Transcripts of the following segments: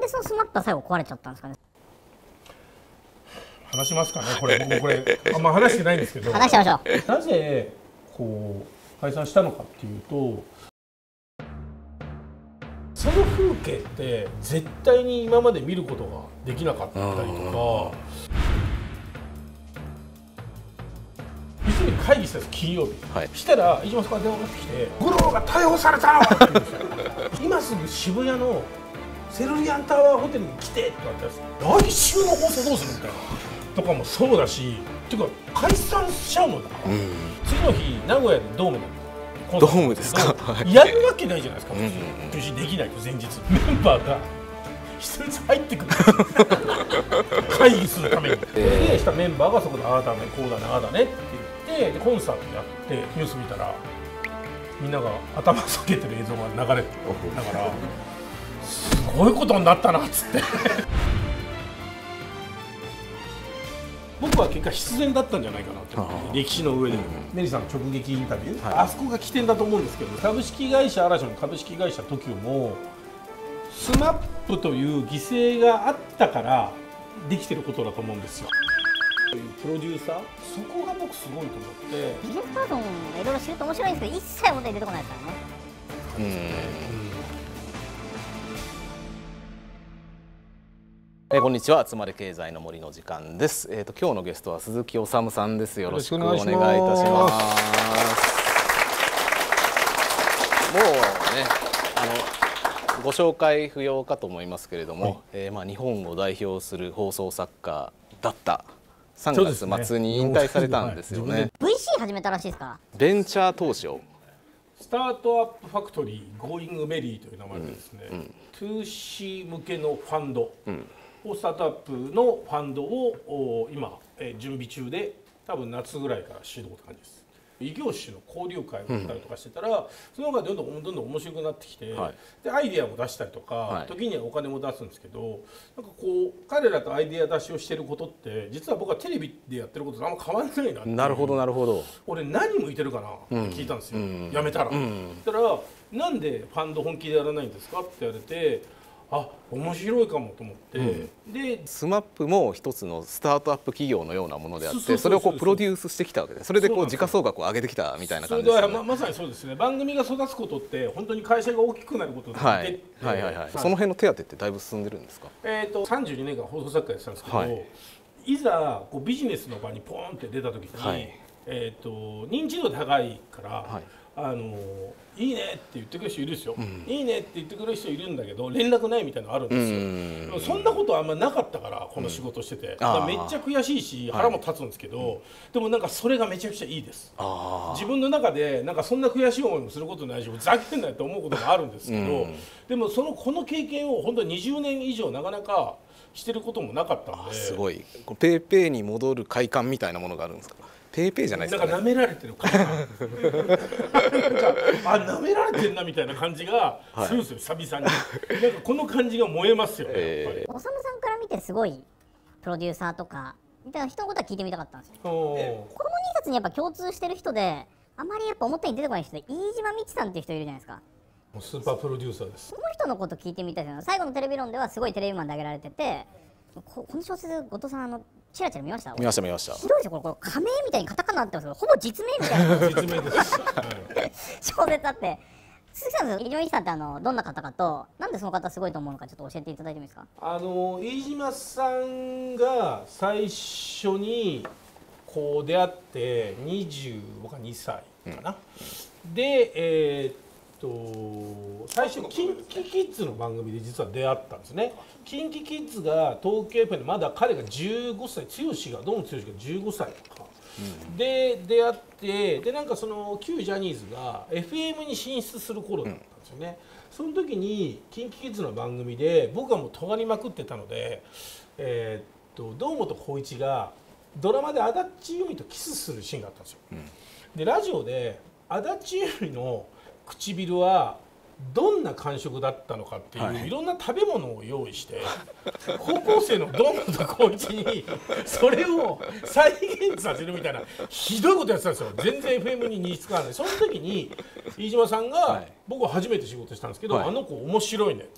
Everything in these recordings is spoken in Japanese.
そのスマップは最後壊れちゃったんですかね。 話しますかね、これ僕これあんま話してないんですけど、 話しましょう。 なぜこう解散したのかっていうと、その風景って絶対に今まで見ることができなかったりとか、実に会議したんです金曜日、はい、したら飯島さんから電話がかかってきて「五郎が逮捕されたの!」って言うんですよ今すぐ渋谷のセルリアンタワーホテルに来てって言われたんです。来週の放送どうするみたいなとかもそうだし、っていうか解散しちゃうのだから、次の日名古屋でドームドームですかやるわけないじゃないですか、中止できないと前日メンバーが一人ずつ入ってくる会議するために、でしたメンバーがそこで「ああだねこうだねああだね」って言ってでコンサートやってニュース見たらみんなが頭下げてる映像が流れてだからすごいことになったなっつって僕は結果必然だったんじゃないかなって歴史の上でメリーさんの直撃インタビュー、あそこが起点だと思うんですけど、株式会社嵐の株式会社 TOKIO もスマップという犠牲があったからできてることだと思うんですよ。プロデューサー、そこが僕すごいと思って、 ビジネスパーソンいろいろ知ると面白いんですけど一切表に出てこないですからね。 こんにちは、集まれ経済の森の時間です。今日のゲストは鈴木おさむさんです。よろしくお願いいたします。もうね、ご紹介不要かと思いますけれども、日本を代表する放送作家だった3月末に引退されたんですよね。 VC 始めたらしいですか。 ベンチャー投資を。 スタートアップファクトリーゴーイングメリーという名前でですね、2C 向けのファンド、スタートアップのファンドを今準備中で、多分夏ぐらいから始動って感じです。異業種の交流会をやったりとかしてたら、その方がどんどん面白くなってきて、でアイデアも出したりとか、時にはお金も出すんですけど、なんかこう彼らとアイデア出しをしてることって実は僕はテレビでやってることとあんま変わらないなっていう。 なるほどなるほど。 俺何向いてるかなって聞いたんですよ、辞めたら。そしたら「なんでファンド本気でやらないんですか?」って言われて。あ、面白いかもと思って、 でスマップも一つのスタートアップ企業のようなものであって、それをこうプロデュースしてきたわけで、それでこう時価総額を上げてきたみたいな感じですね。 まさにそうですね。番組が育つことって本当に会社が大きくなることで、その辺の手当ってだいぶ進んでるんですか。 32年間放送作家やってたんですけど、いざこうビジネスの場にポーンって出た時に、認知度高いから。いいねって言ってくれる人いるんですよ、いいねって言ってくれる人いるんだけど連絡ないみたいなのあるんですよ。そんなことはあんまなかったからこの仕事してて、めっちゃ悔しいし腹も立つんですけど、でもなんかそれがめちゃくちゃいいです。自分の中でなんかそんな悔しい思いもすることないし、ふざけんなよって思うことがあるんですけど、でもこの経験を本当に20年以上なかなかしてることもなかったので。 すごい。ペイペイに戻る快感みたいなものがあるんですか。ペイペイじゃないですか、ね。 なんか舐められてる感じ舐められてるなみたいな感じがするんですよ、久々に。なんかこの感じが燃えますよね、やっぱり。 おさむさんから見てすごいプロデューサーとかみたいな人のことは聞いてみたかったんですよ。子供印刷にやっぱ共通してる人で、あまりやっぱ表に出てこない人で飯島美智さんっていう人いるじゃないですか。 もうスーパープロデューサーです。 その人のこと聞いてみたいですよ。最後のテレビ論ではすごいテレビマンで挙げられてて、この小説後藤さんチラチラ見ました？ 見ました。ひどいですよ、これ仮名みたいにカタカナになってますけど、ほぼ実名みたいな実名です。 小説あって、鈴木さん、飯島美智さんってどんな方かと、なんでその方すごいと思うのかちょっと教えていただいてもいいですか？ 飯島さんが最初にこう出会って僕は22歳かな、で最初キンキキッズの番組で実は出会ったんですね。キンキキッズが東京 FM でまだ彼が15歳、どうも剛が15歳とか、で出会って、でなんかその旧ジャニーズが FM に進出する頃だったんですよね。その時にキンキキッズの番組で僕はもう尖りまくってたので、堂本光一がドラマで足立由美とキスするシーンがあったんですよ。でラジオで足立由美の唇はどんな感触だったのかっていう、いろんな食べ物を用意して高校生の堂本光一にそれを再現させるみたいなひどいことやってたんですよ。全然 FM に認識がない。その時に飯島さんが僕は初めて仕事したんですけど、あの子面白いねっつって。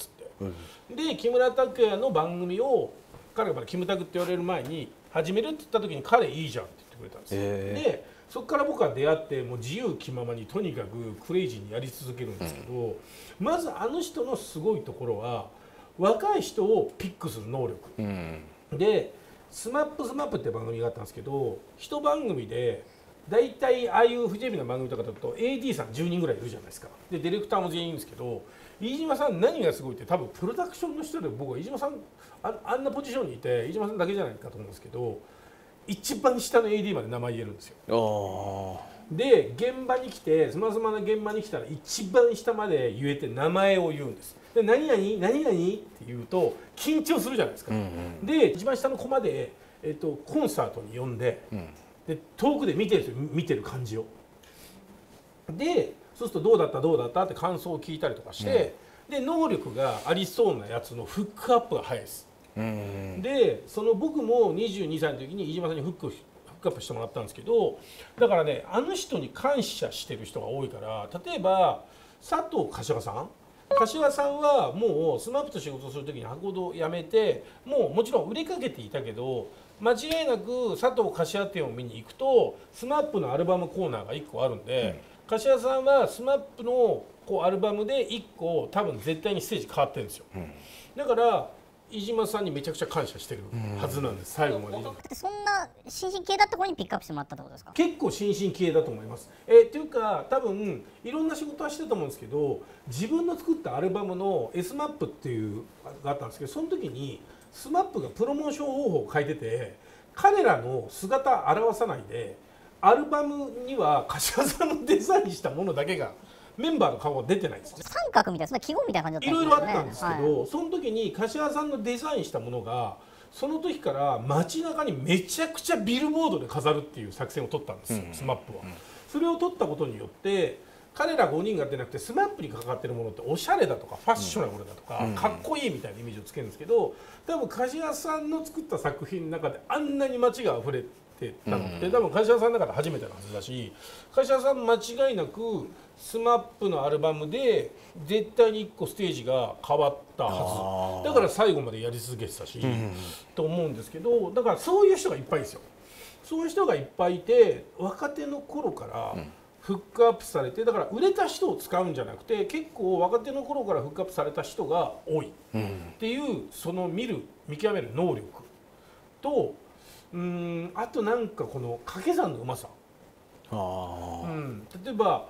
で木村拓哉の番組を彼がまだキムタクって言われる前に始めるって言った時に彼いいじゃんって言ってくれたんですよ。でそこから僕は出会ってもう自由気ままにとにかくクレイジーにやり続けるんですけど、まずあの人のすごいところは若い人をピックする能力、でスマップって番組があったんですけど一番組で大体ああいうフジテレビの番組とかだと AD さん10人ぐらいいるじゃないですか。でディレクターも全員いるんですけど飯島さん何がすごいって多分プロダクションの人で僕は飯島さんあんなポジションにいて飯島さんだけじゃないかと思うんですけど一番下の AD まで名前言えるんですよ。で現場に来てスマスマの現場に来たら一番下まで言えて名前を言うんです。で何々何々って言うと緊張するじゃないですか。で一番下の子まで、コンサートに呼んで、で遠くで見てるんですよ、見てる感じを。でそうするとどうだったって感想を聞いたりとかして、で能力がありそうなやつのフックアップが早いです。でその僕も22歳の時に飯島さんにフックアップしてもらったんですけど、だからねあの人に感謝してる人が多いから、例えば佐藤柏さんはもうスマップと仕事をする時に博報を辞めてもちろん売れかけていたけど間違いなく佐藤柏店を見に行くとスマップのアルバムコーナーが1個あるんで、柏さんはスマップのアルバムで1個多分絶対にステージ変わってるんですよ。だから飯島さんにめちゃくちゃ感謝してるはずなんです、最後まで。 そんな新進系だった頃にピックアップしてもらったってことですか？ 結構新進系だと思います。っていうか多分いろんな仕事はしてたと思うんですけど自分の作ったアルバムの SMAP っていうがあったんですけどその時に SMAP がプロモーション方法を変えてて彼らの姿を表さないでアルバムには柏さんのデザインしたものだけがメンバーの顔が出てないんですね。 三角みたいなそんな記号みたいな感じだったんですよね。 いろいろあったんですけど、その時に柏さんのデザインしたものがその時から街中にめちゃくちゃビルボードで飾るっていう作戦を取ったんですよ、SMAP は。それを取ったことによって彼ら5人が出なくて SMAP にかかってるものっておしゃれだとかファッショナブルだとか、かっこいいみたいなイメージをつけるんですけど多分柏さんの作った作品の中であんなに街が溢れてたのって多分柏さんの中で初めてのはずだし柏さん間違いなく SMAP のアルバムで絶対に1個ステージが変わったはずだから最後までやり続けてたし、と思うんですけどだからそういう人がいっぱいですよ。そういう人がいっぱいいて若手の頃からフックアップされてだから売れた人を使うんじゃなくて結構若手の頃からフックアップされた人が多いっていうその見極める能力とあとなんかこの掛け算のうまさ。例えば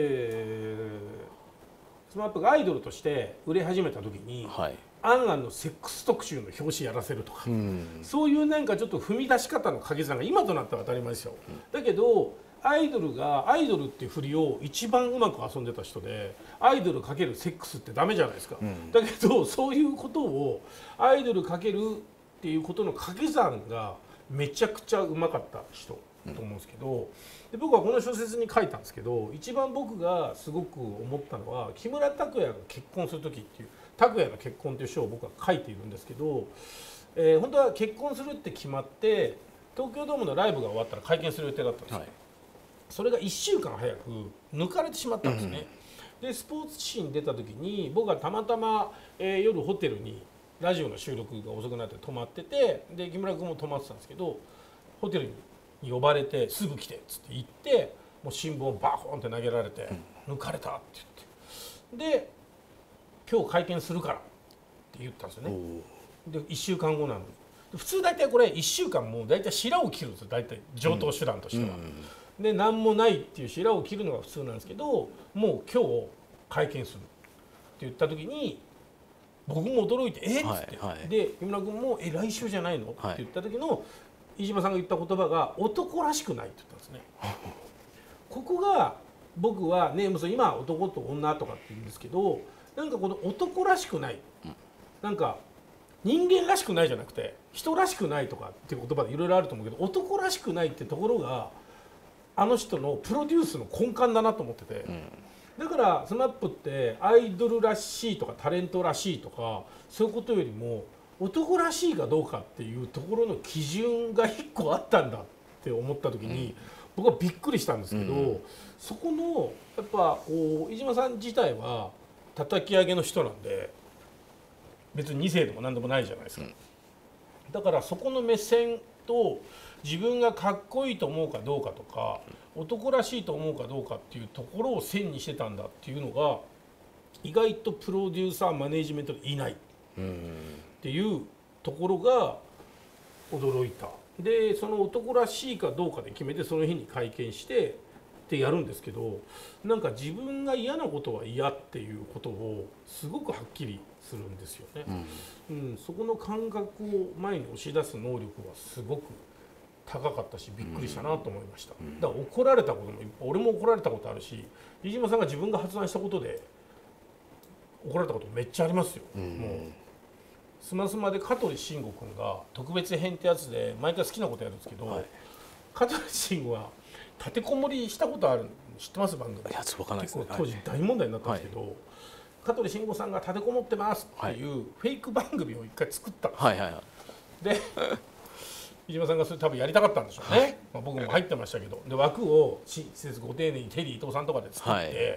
SMAP がアイドルとして売れ始めた時に、アンアンのセックス特集の表紙やらせるとか、そういうなんかちょっと踏み出し方の掛け算が今となったら当たり前ですよ。だけどアイドルっていう振りを一番うまく遊んでた人でアイドル×セックスってダメじゃないですか、だけどそういうことをアイドル×っていうことの掛け算がめちゃくちゃうまかった人と思うんですけど、で僕はこの小説に書いたんですけど一番僕がすごく思ったのは木村拓哉が結婚する時っていう拓哉の結婚という章を僕は書いているんですけど、本当は結婚するって決まって東京ドームのライブが終わったら会見する予定だったんですよ、それが1週間早く抜かれてしまったんですね、でスポーツ紙に出た時に僕がたまたま、夜ホテルにラジオの収録が遅くなって泊まっててで木村君も泊まってたんですけどホテルに呼ばれてすぐ来てっつって行ってもう新聞をバコーンって投げられて、抜かれたって言ってで今日会見するからって言ったんですよね。で1週間後なのに普通大体これ1週間もう大体白を切るんですよ大体上等手段としては。で何もないっていう白を切るのが普通なんですけどもう今日会見するって言った時に僕も驚いて「えっ?」つって、で木村君も「来週じゃないの?」って言った時の飯島さんが言った言葉が「男らしくない」って言ったんですね。ここが僕はね今男と女とかって言うんですけどなんかこの男らしくないなんか人間らしくないじゃなくて人らしくないとかっていう言葉でいろいろあると思うけど男らしくないってところがあの人のプロデュースの根幹だなと思ってて、だから SMAP ってアイドルらしいとかタレントらしいとかそういうことよりも男らしいかどうかっていうところの基準が1個あったんだって思った時に、僕はびっくりしたんですけど、そこのやっぱ飯島さん自体は叩き上げの人なんで別に2世でも何でもないじゃないですか。だからそこの目線と自分がかっこいいと思うかどうかとか男らしいと思うかどうかっていうところを線にしてたんだっていうのが意外とプロデューサーマネージメントでいないっていうところが驚いた。でその男らしいかどうかで決めてその日に会見してってやるんですけど、なんか自分が嫌なことは嫌っていうことをすごくはっきりするんですよね。そこの感覚を前に押し出す能力はすごく高かったしびっくりしたなと思いました。だから怒られたことも俺も怒られたことあるし、飯島さんが自分が発案したことで怒られたことめっちゃありますよ。もうスマスマで香取慎吾君が特別編ってやつで毎回好きなことやるんですけど、香取慎吾は立てこもりしたことあるの知ってます？番組。 いやちょっと分かんないですね。 結構当時大問題になったんですけど、香取慎吾さんが立てこもってますっていうフェイク番組を一回作ったんですよ。で飯島さんがそれ多分やりたかったんでしょうね。僕も入ってましたけど、で枠を施設ご丁寧にテリー伊藤さんとかで作って、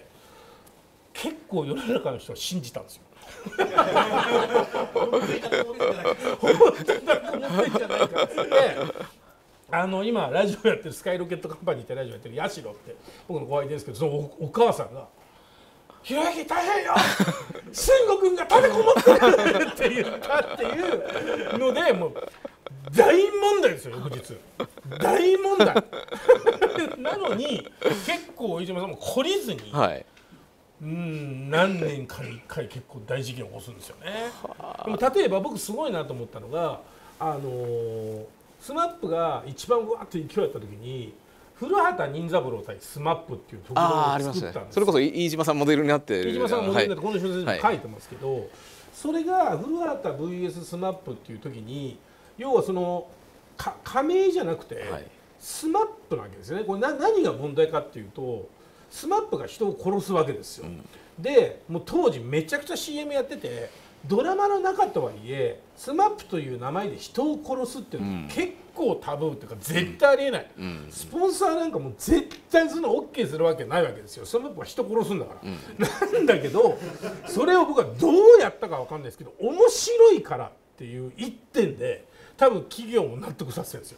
結構世の中の人は信じたんですよ。本当だと思ってんじゃないかって今ラジオやってるスカイロケットカンパニーってラジオやってる八代って僕の後輩ですけど、その お母さんが「ひろゆき大変よ慎吾君が立てこもってる!」って言ったっていうのでもう大問題ですよ。翌日大問題なのに結構飯島さんも懲りずに、何年かに1回結構大事件を起こすんですよね。でも例えば僕すごいなと思ったのがSMAP が一番わっと勢いだった時に古畑任三郎対 SMAP っていうところを作ったんですよ。 それこそ飯島さんモデルになってる。 飯島さんがモデルになってこの小説にも書いてますけど、それが古畑 VS SMAP っていう時に要はその加盟じゃなくて SMAP なわけですよね。これ何が問題かっていうとSMAP が人を殺すわけですよ。でもう当時めちゃくちゃ CM やっててドラマの中とはいえ SMAP という名前で人を殺すっていうのは結構タブーっていうか絶対ありえない、スポンサーなんかもう絶対そんな OK するわけないわけですよ。SMAP は人殺すんだから、なんだけどそれを僕はどうやったか分かんないですけど面白いからっていう一点で多分企業も納得させてるんですよ。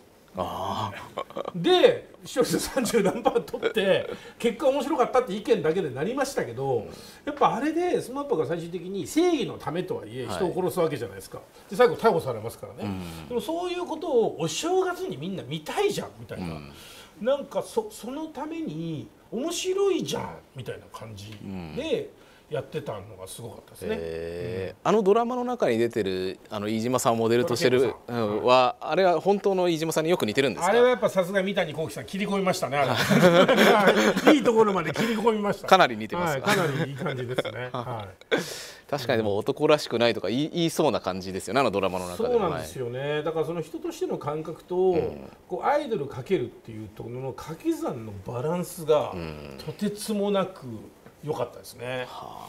で視聴率30何%取って結果面白かったって意見だけでなりましたけど、やっぱあれで SMAP が最終的に正義のためとはいえ人を殺すわけじゃないですか。で最後逮捕されますからね。でもそういうことをお正月にみんな見たいじゃんみたいな、なんかそのために面白いじゃんみたいな感じでやってたのがすごかったですね。 あのドラマの中に出てる飯島さんをモデルとしてるはあれは本当の飯島さんによく似てるんですか？ あれはやっぱさすが三谷幸喜さん切り込みましたね。いいところまで切り込みました。 かなり似てます。 かなりいい感じですね。 確かにでも男らしくないとか言いそうな感じですよね、あのドラマの中で。 そうなんですよね。だからその人としての感覚と、こうアイドルかけるっていうところの掛け算のバランスがとてつもなく良かったですね。なる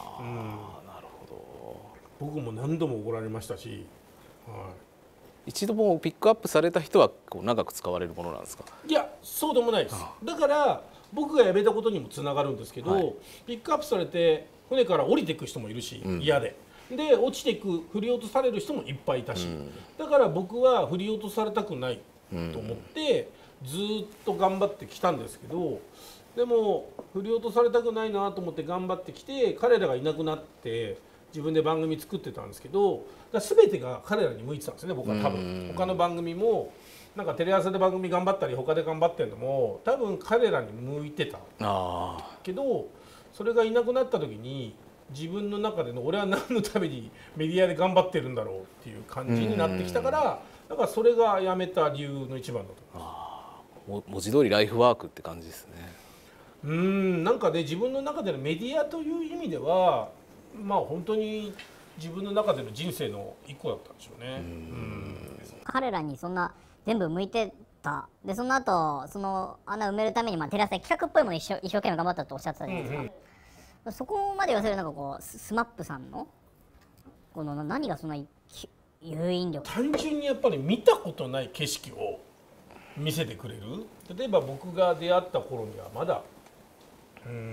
ほど。僕も何度も怒られましたし、 一度もピックアップされた人はこう長く使われるものなんですか？ いやそうでもないです。だから僕が辞めたことにもつながるんですけど、ピックアップされて船から降りていく人もいるし、嫌で落ちていく振り落とされる人もいっぱいいたし、だから僕は振り落とされたくないと思ってずっと頑張ってきたんですけど、でも振り落とされたくないなと思って頑張ってきて彼らがいなくなって自分で番組作ってたんですけど、全てが彼らに向いてたんですよね。僕は多分他の番組もなんかテレ朝で番組頑張ったり他で頑張ってるのも多分彼らに向いてたけど、それがいなくなった時に自分の中での俺は何のためにメディアで頑張ってるんだろうっていう感じになってきたから、だからそれがやめた理由の一番だと思います。 文字通りライフワークって感じですね。 なんかね自分の中でのメディアという意味ではまあ本当に自分の中での人生の一個だったんでしょうね。 彼らにそんな全部向いてた。でその後その穴埋めるためにテレ朝で企画っぽいもの一生懸命頑張ったとおっしゃってたじゃないですか。そこまで言わせるなんかこうSMAPさんのこの何がそんな誘引力。 単純にやっぱり見たことない景色を見せてくれる。例えば僕が出会った頃にはまだ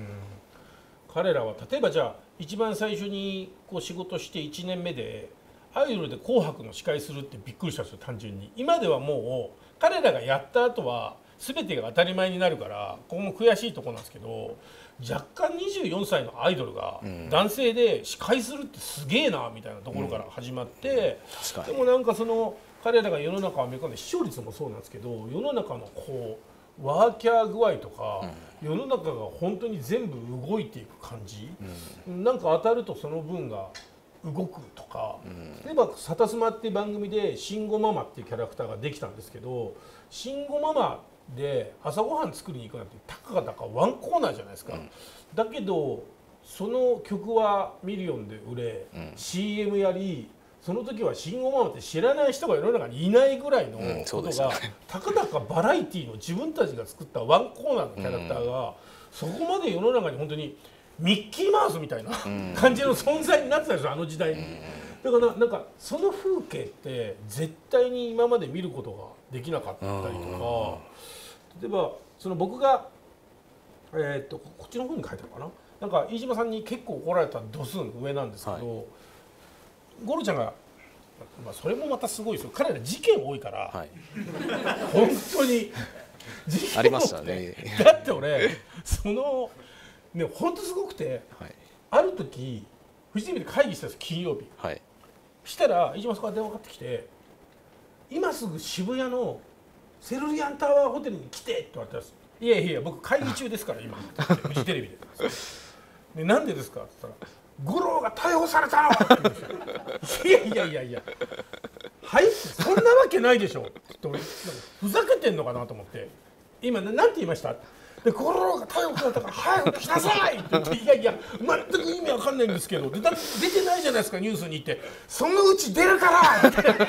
彼らは例えばじゃあ一番最初にこう仕事して1年目でアイドルで「紅白」の司会するってびっくりしたんですよ単純に。今ではもう彼らがやった後は全てが当たり前になるからここも悔しいところなんですけど、若干24歳のアイドルが男性で司会するってすげえなみたいなところから始まって、でもなんかその彼らが世の中をめ込んで視聴率もそうなんですけど、世の中のこうワーキャー具合とか、世の中が本当に全部動いていく感じ、なんか当たるとその分が動くとか、例えば「サタスマ」っていう番組で慎吾ママっていうキャラクターができたんですけど、慎吾ママで朝ごはん作りに行くなんてたかがたかワンコーナーじゃないですか、だけどその曲はミリオンで売れ、CM やり、その時は慎吾ママって知らない人が世の中にいないぐらいのことが、たかだかバラエティーの自分たちが作ったワンコーナーのキャラクターが、そこまで世の中に本当にミッキーマウスみたいな感じの存在になってたんですよ、あの時代に。だからなんかその風景って絶対に今まで見ることができなかったりとか、例えばその僕がこっちの方に書いてあるかな、なんか飯島さんに結構怒られた度数の上なんですけど、ゴロちゃんが、まあ、それもまたすごいですよ、彼ら事件多いから、本当に事件ありましたね。 だって俺そのね本当すごくて、ある時フジテレビで会議したんです金曜日、したら飯島さんから電話かかってきて「今すぐ渋谷のセルリアンタワーホテルに来て」って言われたんです。いやいや僕会議中ですから今フジテレビで。なんでですかって言ったら「五郎が逮捕された!」って言うんですよ。いやはいそんなわけないでしょって俺ふざけてんのかなと思って、今なんて言いました？で五郎が逮捕されたから早く来なさいって言って、いや全く意味わかんないんですけど、でだって出てないじゃないですかニュースに行って、そのうち出るからって言って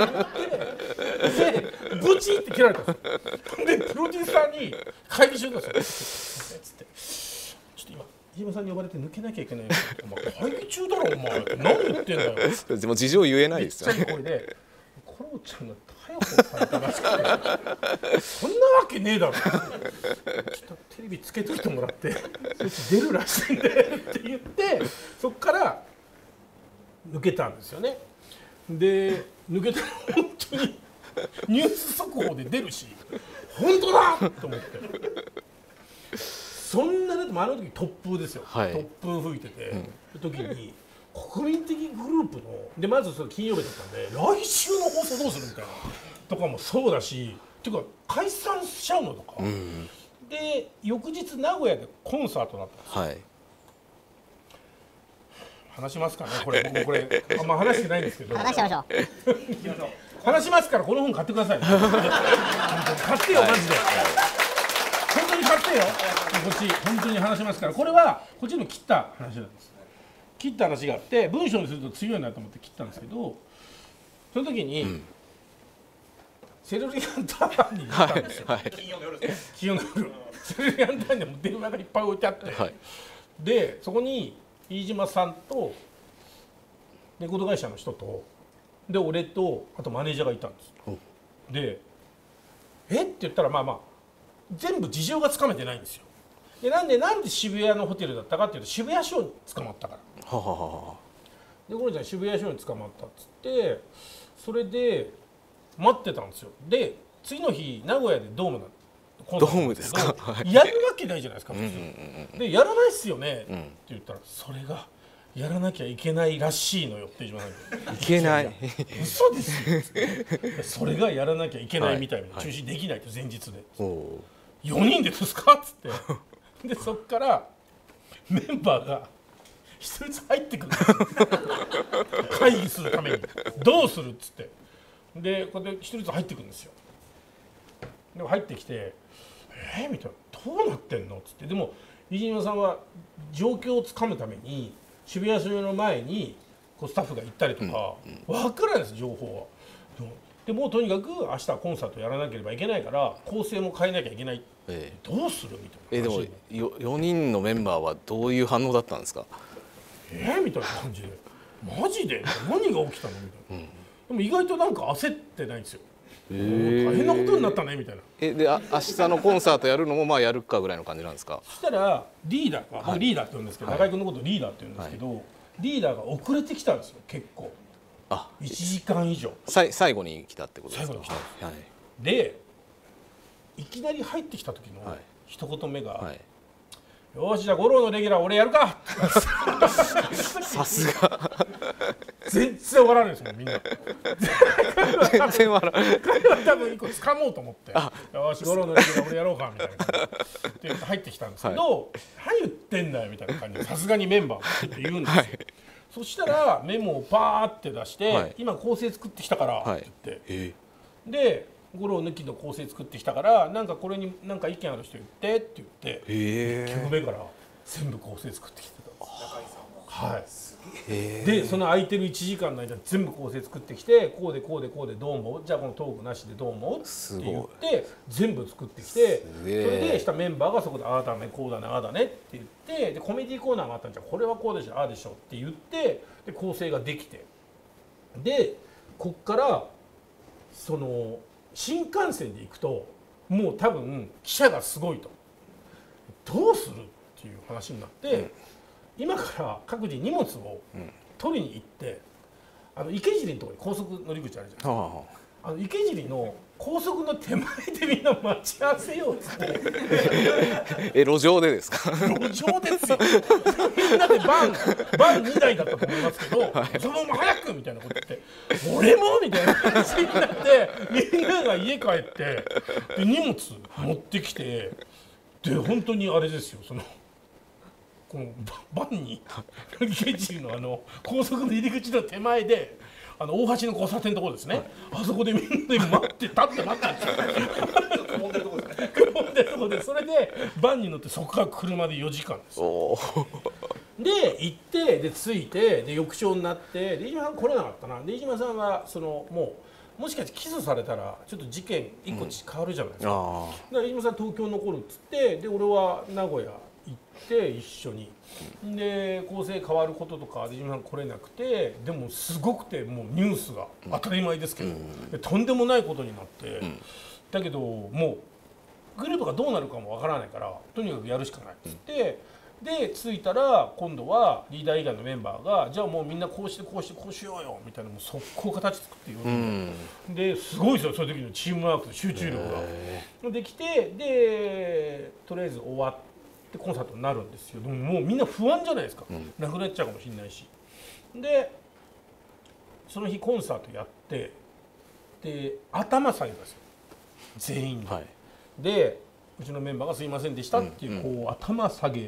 でブチって切られたんですよ。でプロデューサーに会議中なんですよつってちょっと今飯島さんに呼ばれて抜けなきゃいけないんですよ。お前会議中だろお前何言ってんだよ。 でも事情言えないですよね。 めっちゃいい声でコロちゃんが逮捕されたらしくてそんなわけねえだろちょっとテレビつけといてもらってそっち出るらしいんでって言って、そっから抜けたんですよね。で抜けたら本当にニュース速報で出るし本当だと思って、そんなだってあの時突風ですよ、突風吹いてて、時に国民的グループのでまずそれ金曜日だったんで来週の放送どうするみたいなとかもそうだし、っていうか解散しちゃうのとか、で翌日名古屋でコンサートだったんですよ、話しますかねこれ僕これあんま話してないんですけど話しましょう話しますからこの本買ってください、ね、買ってよマジで、本当に買ってよこっち本当に話しますから。これはこっちの切った話なんです。切った話があって文章にすると強いなと思って切ったんですけど、その時に、セルリアンタワーに行ったんですよ、金曜の夜セルリアンタワーにも電話がいっぱい置いてあって、でそこに飯島さんとレコード会社の人とで俺とあとマネージャーがいたんです。で「えっ?」て言ったらまあ全部事情がつかめてないんですよ。でなんで渋谷のホテルだったかっていうと渋谷署に捕まったから。でゴロちゃん渋谷署に捕まったっつって、それで待ってたんですよ。で次の日名古屋でドームなドームですか。 やるわけないじゃないですか普通。でやらないっすよねって言ったら、それがやらなきゃいけないらしいのよって言わない。いけない。嘘ですよ。それがやらなきゃいけないみたいな、中止できないって前日で。4人でですかっつって。でそっからメンバーが一人ずつ入ってくる会議するためにどうするっつって。でこうやって一人ずつ入ってくるんですよ。でも入ってきてみたいな、どうなってんのっつって。でも飯島さんは状況をつかむために渋谷署の前にこうスタッフが行ったりとか、分からないです情報は。でもうとにかく明日はコンサートやらなければいけないから構成も変えなきゃいけない、どうするみたいな。 でも4人のメンバーはどういう反応だったんですか。 みたいな感じで、マジで何が起きたのみたいな、でも意外となんか焦ってないんですよ。大変なことになったねみたいな。 で明日のコンサートやるのもまあやるかぐらいの感じなんですか。 そしたらリーダーが、僕リーダーって言うんですけど、中居君のことリーダーって言うんですけど、リーダーが遅れてきたんですよ結構。 1時間以上最後に来たってことですか。 最後に来たんです、 はい、 でいきなり入ってきた時の一言目が、 はい、 よしじゃあ五郎のレギュラー俺やるかさすが全然笑わないですもんみんな全然笑わない彼は多分一個掴もうと思ってよし五郎のレギュラー俺やろうかみたいな感じで入ってきたんですけど、はい、何言ってんだよみたいな感じでさすがにメンバーって言うんですよ、はい、そしたらメモをパーって出して、はい、今構成作ってきたからって言って、はい、で五郎抜きの構成作ってきたからなんかこれに何か意見ある人言ってって言って1曲目から全部構成作ってきてたんです。はい、でその空いてる1時間の間全部構成作ってきてこうでこうでこうでどう思うじゃあこのトークなしでどう思うって言って全部作ってきてそれでしたメンバーがそこでああだねこうだねああだねって言ってでコメディーコーナーがあったんじゃこれはこうでしょああでしょって言ってで構成ができてでこっからその新幹線で行くともう多分記者がすごいとどうするっていう話になって、今から各自荷物を取りに行って池尻のところに高速乗り口あるじゃないですか。池尻の高速の手前でみんな待ち合わせようっつって路上でですか。 路上ですよみんなでバン2台だったと思いますけど、はい、そのまま早くみたいなこと言って俺もみたいな感じになってみんなが家帰ってで荷物持ってきてで本当にあれですよそのこのバンに池尻の高速の入り口の手前で大橋の交差点のところですね、はい、あそこでみんなで待って立って待ってくぼんでるところですねくぼんでるところでそれでバンに乗ってそこから車で4時間ですで行ってで着いてで翌朝になってで飯島さん来れなかったなで飯島さんはそのもしかして起訴されたらちょっと事件1個変わるじゃないですか、だから飯島さん東京残るっつってで俺は名古屋行って一緒にで構成変わることとか飯島さん来れなくてでもすごくてもうニュースが当たり前ですけど、とんでもないことになって、だけどもうグループがどうなるかもわからないからとにかくやるしかないっつって、で着いたら今度はリーダー以外のメンバーがじゃあもうみんなこうしてこうしてこうしようよみたいなもう速攻形作って言うですごいですよそういう時のチームワークと集中力ができてでとりあえず終わってコンサートになるんですよ。でももうみんな不安じゃないですか、なくなっちゃうかもしれないしでその日コンサートやってで頭下げたんですよ全員で、はい、でうちのメンバーがすいませんでしたっていう、こう頭下げ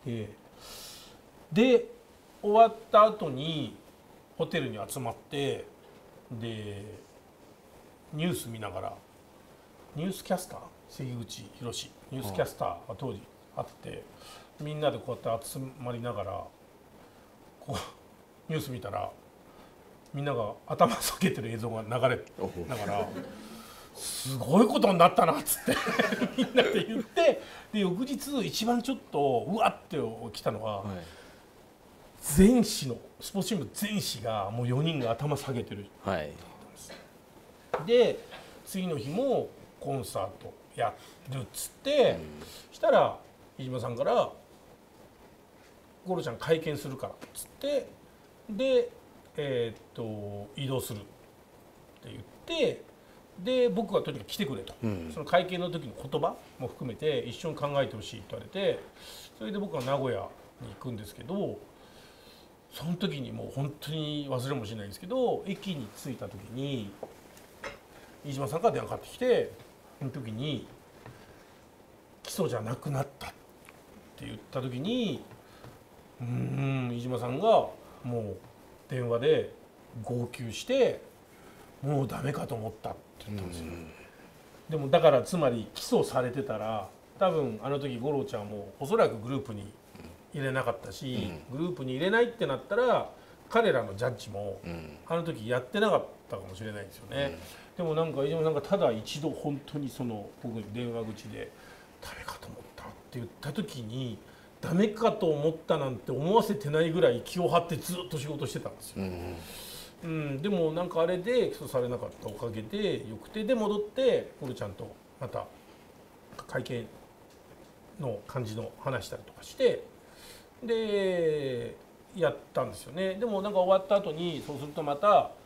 で終わった後にホテルに集まってでニュース見ながらニュースキャスター関口宏ニュースキャスターが当時あってみんなでこうやって集まりながらこうニュース見たらみんなが頭下げてる映像が流れながらすごいことになったなっつってみんなで言ってで翌日一番ちょっとうわって来たのは、はい、全紙のスポーツ新聞全紙がもう4人が頭下げてる、はい、で次の日もコンサートやるっつって、したら飯島さんから「ゴロちゃん会見するから」っつってで、移動するって言ってで僕はとにかく来てくれと、その会見の時の言葉も含めて一緒に考えてほしいと言われてそれで僕は名古屋に行くんですけどその時にもう本当に忘れもしないんですけど駅に着いた時に飯島さんから電話かかってきてその時に「起訴じゃなくなった」って言った時に飯島さんがもう電話で号泣して「もうダメかと思った」って言ったんですよ。でもだからつまり起訴されてたら多分あの時五郎ちゃんもおそらくグループに入れなかったし、グループに入れないってなったら彼らのジャッジもあの時やってなかったかもしれないですよね。でもなんか飯島さんがただ一度本当にその僕に電話口で「ダメかと思った」って言った時にダメかと思ったなんて思わせてないぐらい気を張ってずっと仕事してたんですよ。でもなんかあれで起訴されなかったおかげでよくてで戻ってゴロちゃんとまた会見の感じの話したりとかしてでやったんですよね。でもなんか終わった後にそうするとまた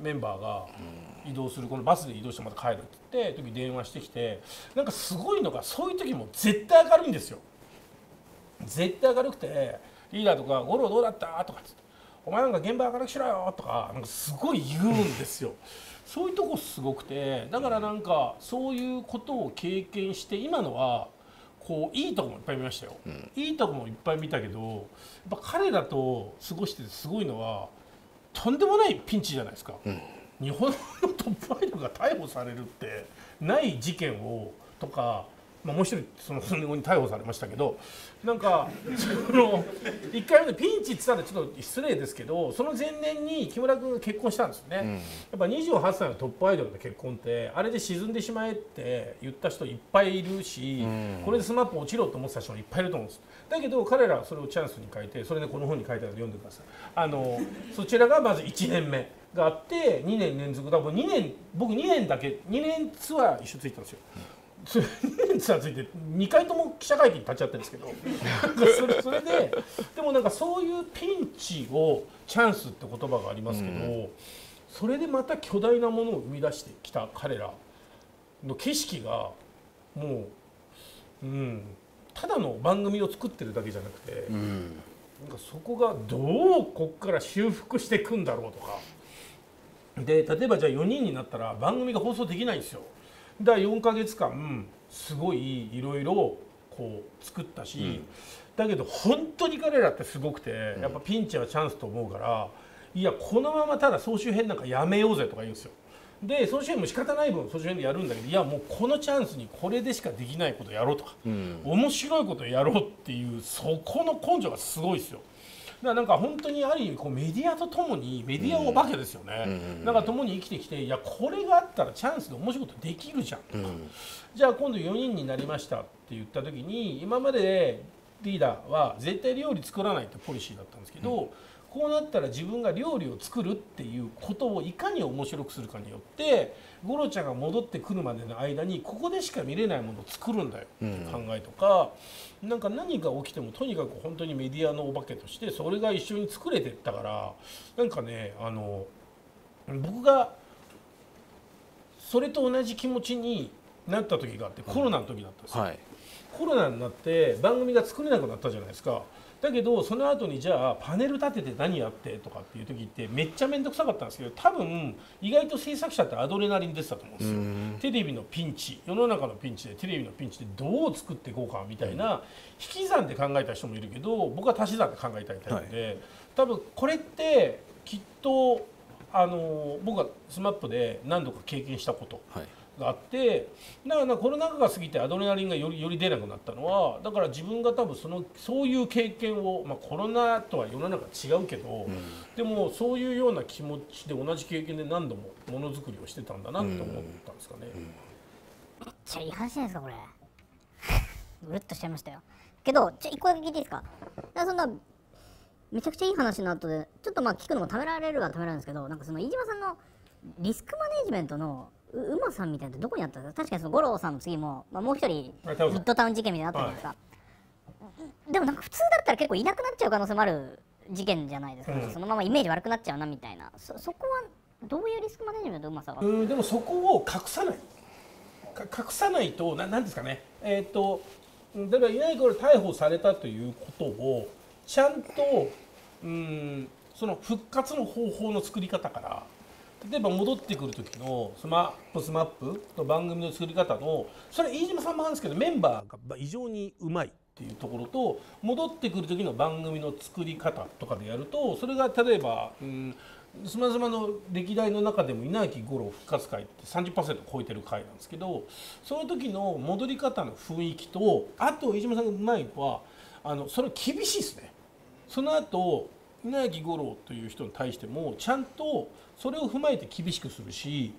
メンバーが移動するこのバスで移動してまた帰るって言って時電話してきて、なんかすごいのがそういう時も絶対明るいんですよ。絶対明るくてリーダーとか「五郎どうだった?」とかっつって「お前なんか現場明るくしろよ」とかなんかすごい言うんですよ。そういうとこすごくて、だからなんかそういうことを経験して今のはこういいとこもいっぱい見ましたよ、いいとこもいっぱい見たけど、やっぱ彼らと過ごしててすごいのはとんでもないピンチじゃないですか、日本のトップアイドルが逮捕されるってない事件をとか、まあ、もう一人その数年後に逮捕されましたけど、なんかその1回目でピンチって言ったらちょっと失礼ですけど、その前年に木村君が結婚したんですよね、やっぱ28歳のトップアイドルの結婚ってあれで沈んでしまえって言った人いっぱいいるし、これでスマップ落ちろと思ってた人もいっぱいいると思うんです。だけど彼らはそれをチャンスに変えて、それでこの本に書いてあるので読んでください。そちらがまず1年目があって2年連続だ。2年僕2年だけ2年ツアー一緒ついたんですよ。2年ツアーついて2回とも記者会見に立ち会ってるんですけどそれででもなんかそういうピンチをチャンスって言葉がありますけど、それでまた巨大なものを生み出してきた彼らの景色がもう、ただの番組を作ってるだけじゃなくて、なんかそこがどうこっから修復していくんだろうとかで、例えばじゃあ4人になったら番組が放送できないんですよ。だから4ヶ月間すごいいろいろこう作ったし、だけど本当に彼らってすごくて、やっぱピンチはチャンスと思うから、いやこのままただ総集編なんかやめようぜとか言うんですよ。で総集編も仕方ない分総集編でやるんだけど、いやもうこのチャンスにこれでしかできないことやろうとか、面白いことやろうっていうそこの根性がすごいですよ。だからなんか本当にある意味こうメディアとともにメディアお化けですよね、なんか共に生きてきて、いやこれがあったらチャンスで面白いことできるじゃんとか、じゃあ今度4人になりましたって言った時に、今までリーダーは絶対料理作らないってポリシーだったんですけど、こうなったら自分が料理を作るっていうことをいかに面白くするかによってゴロちゃんが戻ってくるまでの間にここでしか見れないものを作るんだよっていう考えとか、なんか何が起きてもとにかく本当にメディアのお化けとしてそれが一緒に作れてったから、なんかね僕がそれと同じ気持ちになった時があって、コロナの時だったんですよ、コロナになって番組が作れなくなったじゃないですか。だけどその後にじゃあパネル立てて何やってとかっていう時ってめっちゃ面倒くさかったんですけど、多分意外と制作者ってアドレナリン出てたと思うんですよ。テレビのピンチ、世の中のピンチでテレビのピンチでどう作っていこうかみたいな引き算で考えた人もいるけど、僕は足し算で考えたいタイプで、多分これってきっと僕がSMAPで何度か経験したことがあって、だからコロナ禍が過ぎてアドレナリンがより出なくなったのは、だから自分が多分そういう経験を、コロナとは世の中違うけど、でもそういうような気持ちで同じ経験で何度もものづくりをしてたんだなと思ったんですかね。 めっちゃいい話じゃないですかこれうるっとしちゃいましたよ。けど一個だけ聞いていいですか。そんなめちゃくちゃいい話の後でちょっと聞くのもためられるはためられるんですけど、なんかその飯島さんのリスクマネジメントのうまさんみたいなってどこにあったんですか。確かにその五郎さんの次も、もう一人ミッドタウン事件みたいになったじゃないですか、でもなんか普通だったら結構いなくなっちゃう可能性もある事件じゃないですか、そのままイメージ悪くなっちゃうなみたいな、そこはどういうリスクマネジメントのうまさが。 でもそこを隠さないとなんですかね、例えばいない頃逮捕されたということをちゃんとその復活の方法の作り方から、例えば戻ってくる時のスマップの番組の作り方の、それ飯島さんもあるんですけどメンバーが異常にうまいっていうところと、戻ってくる時の番組の作り方とかでやると、それが例えばスマスマの歴代の中でも稲垣吾郎復活回って 30% 超えてる回なんですけど、その時の戻り方の雰囲気と、あと飯島さんがうまいのはそれ厳しいですね。その後稲垣吾郎という人に対してもちゃんとそれを踏まえて厳しくするし、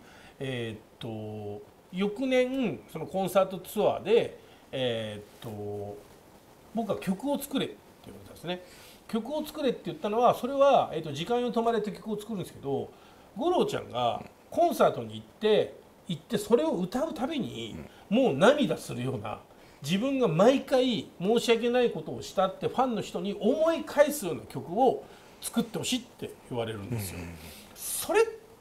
翌年そのコンサートツアーで、僕は曲を作れって言われたんですね。曲を作れって言ったのは、それは、時間よ止まれって曲を作るんですけど、吾郎ちゃんがコンサートに行ってそれを歌うたびにもう涙するような、自分が毎回申し訳ないことをしたってファンの人に思い返すような曲を作ってほしいって言われるんですよ。それっ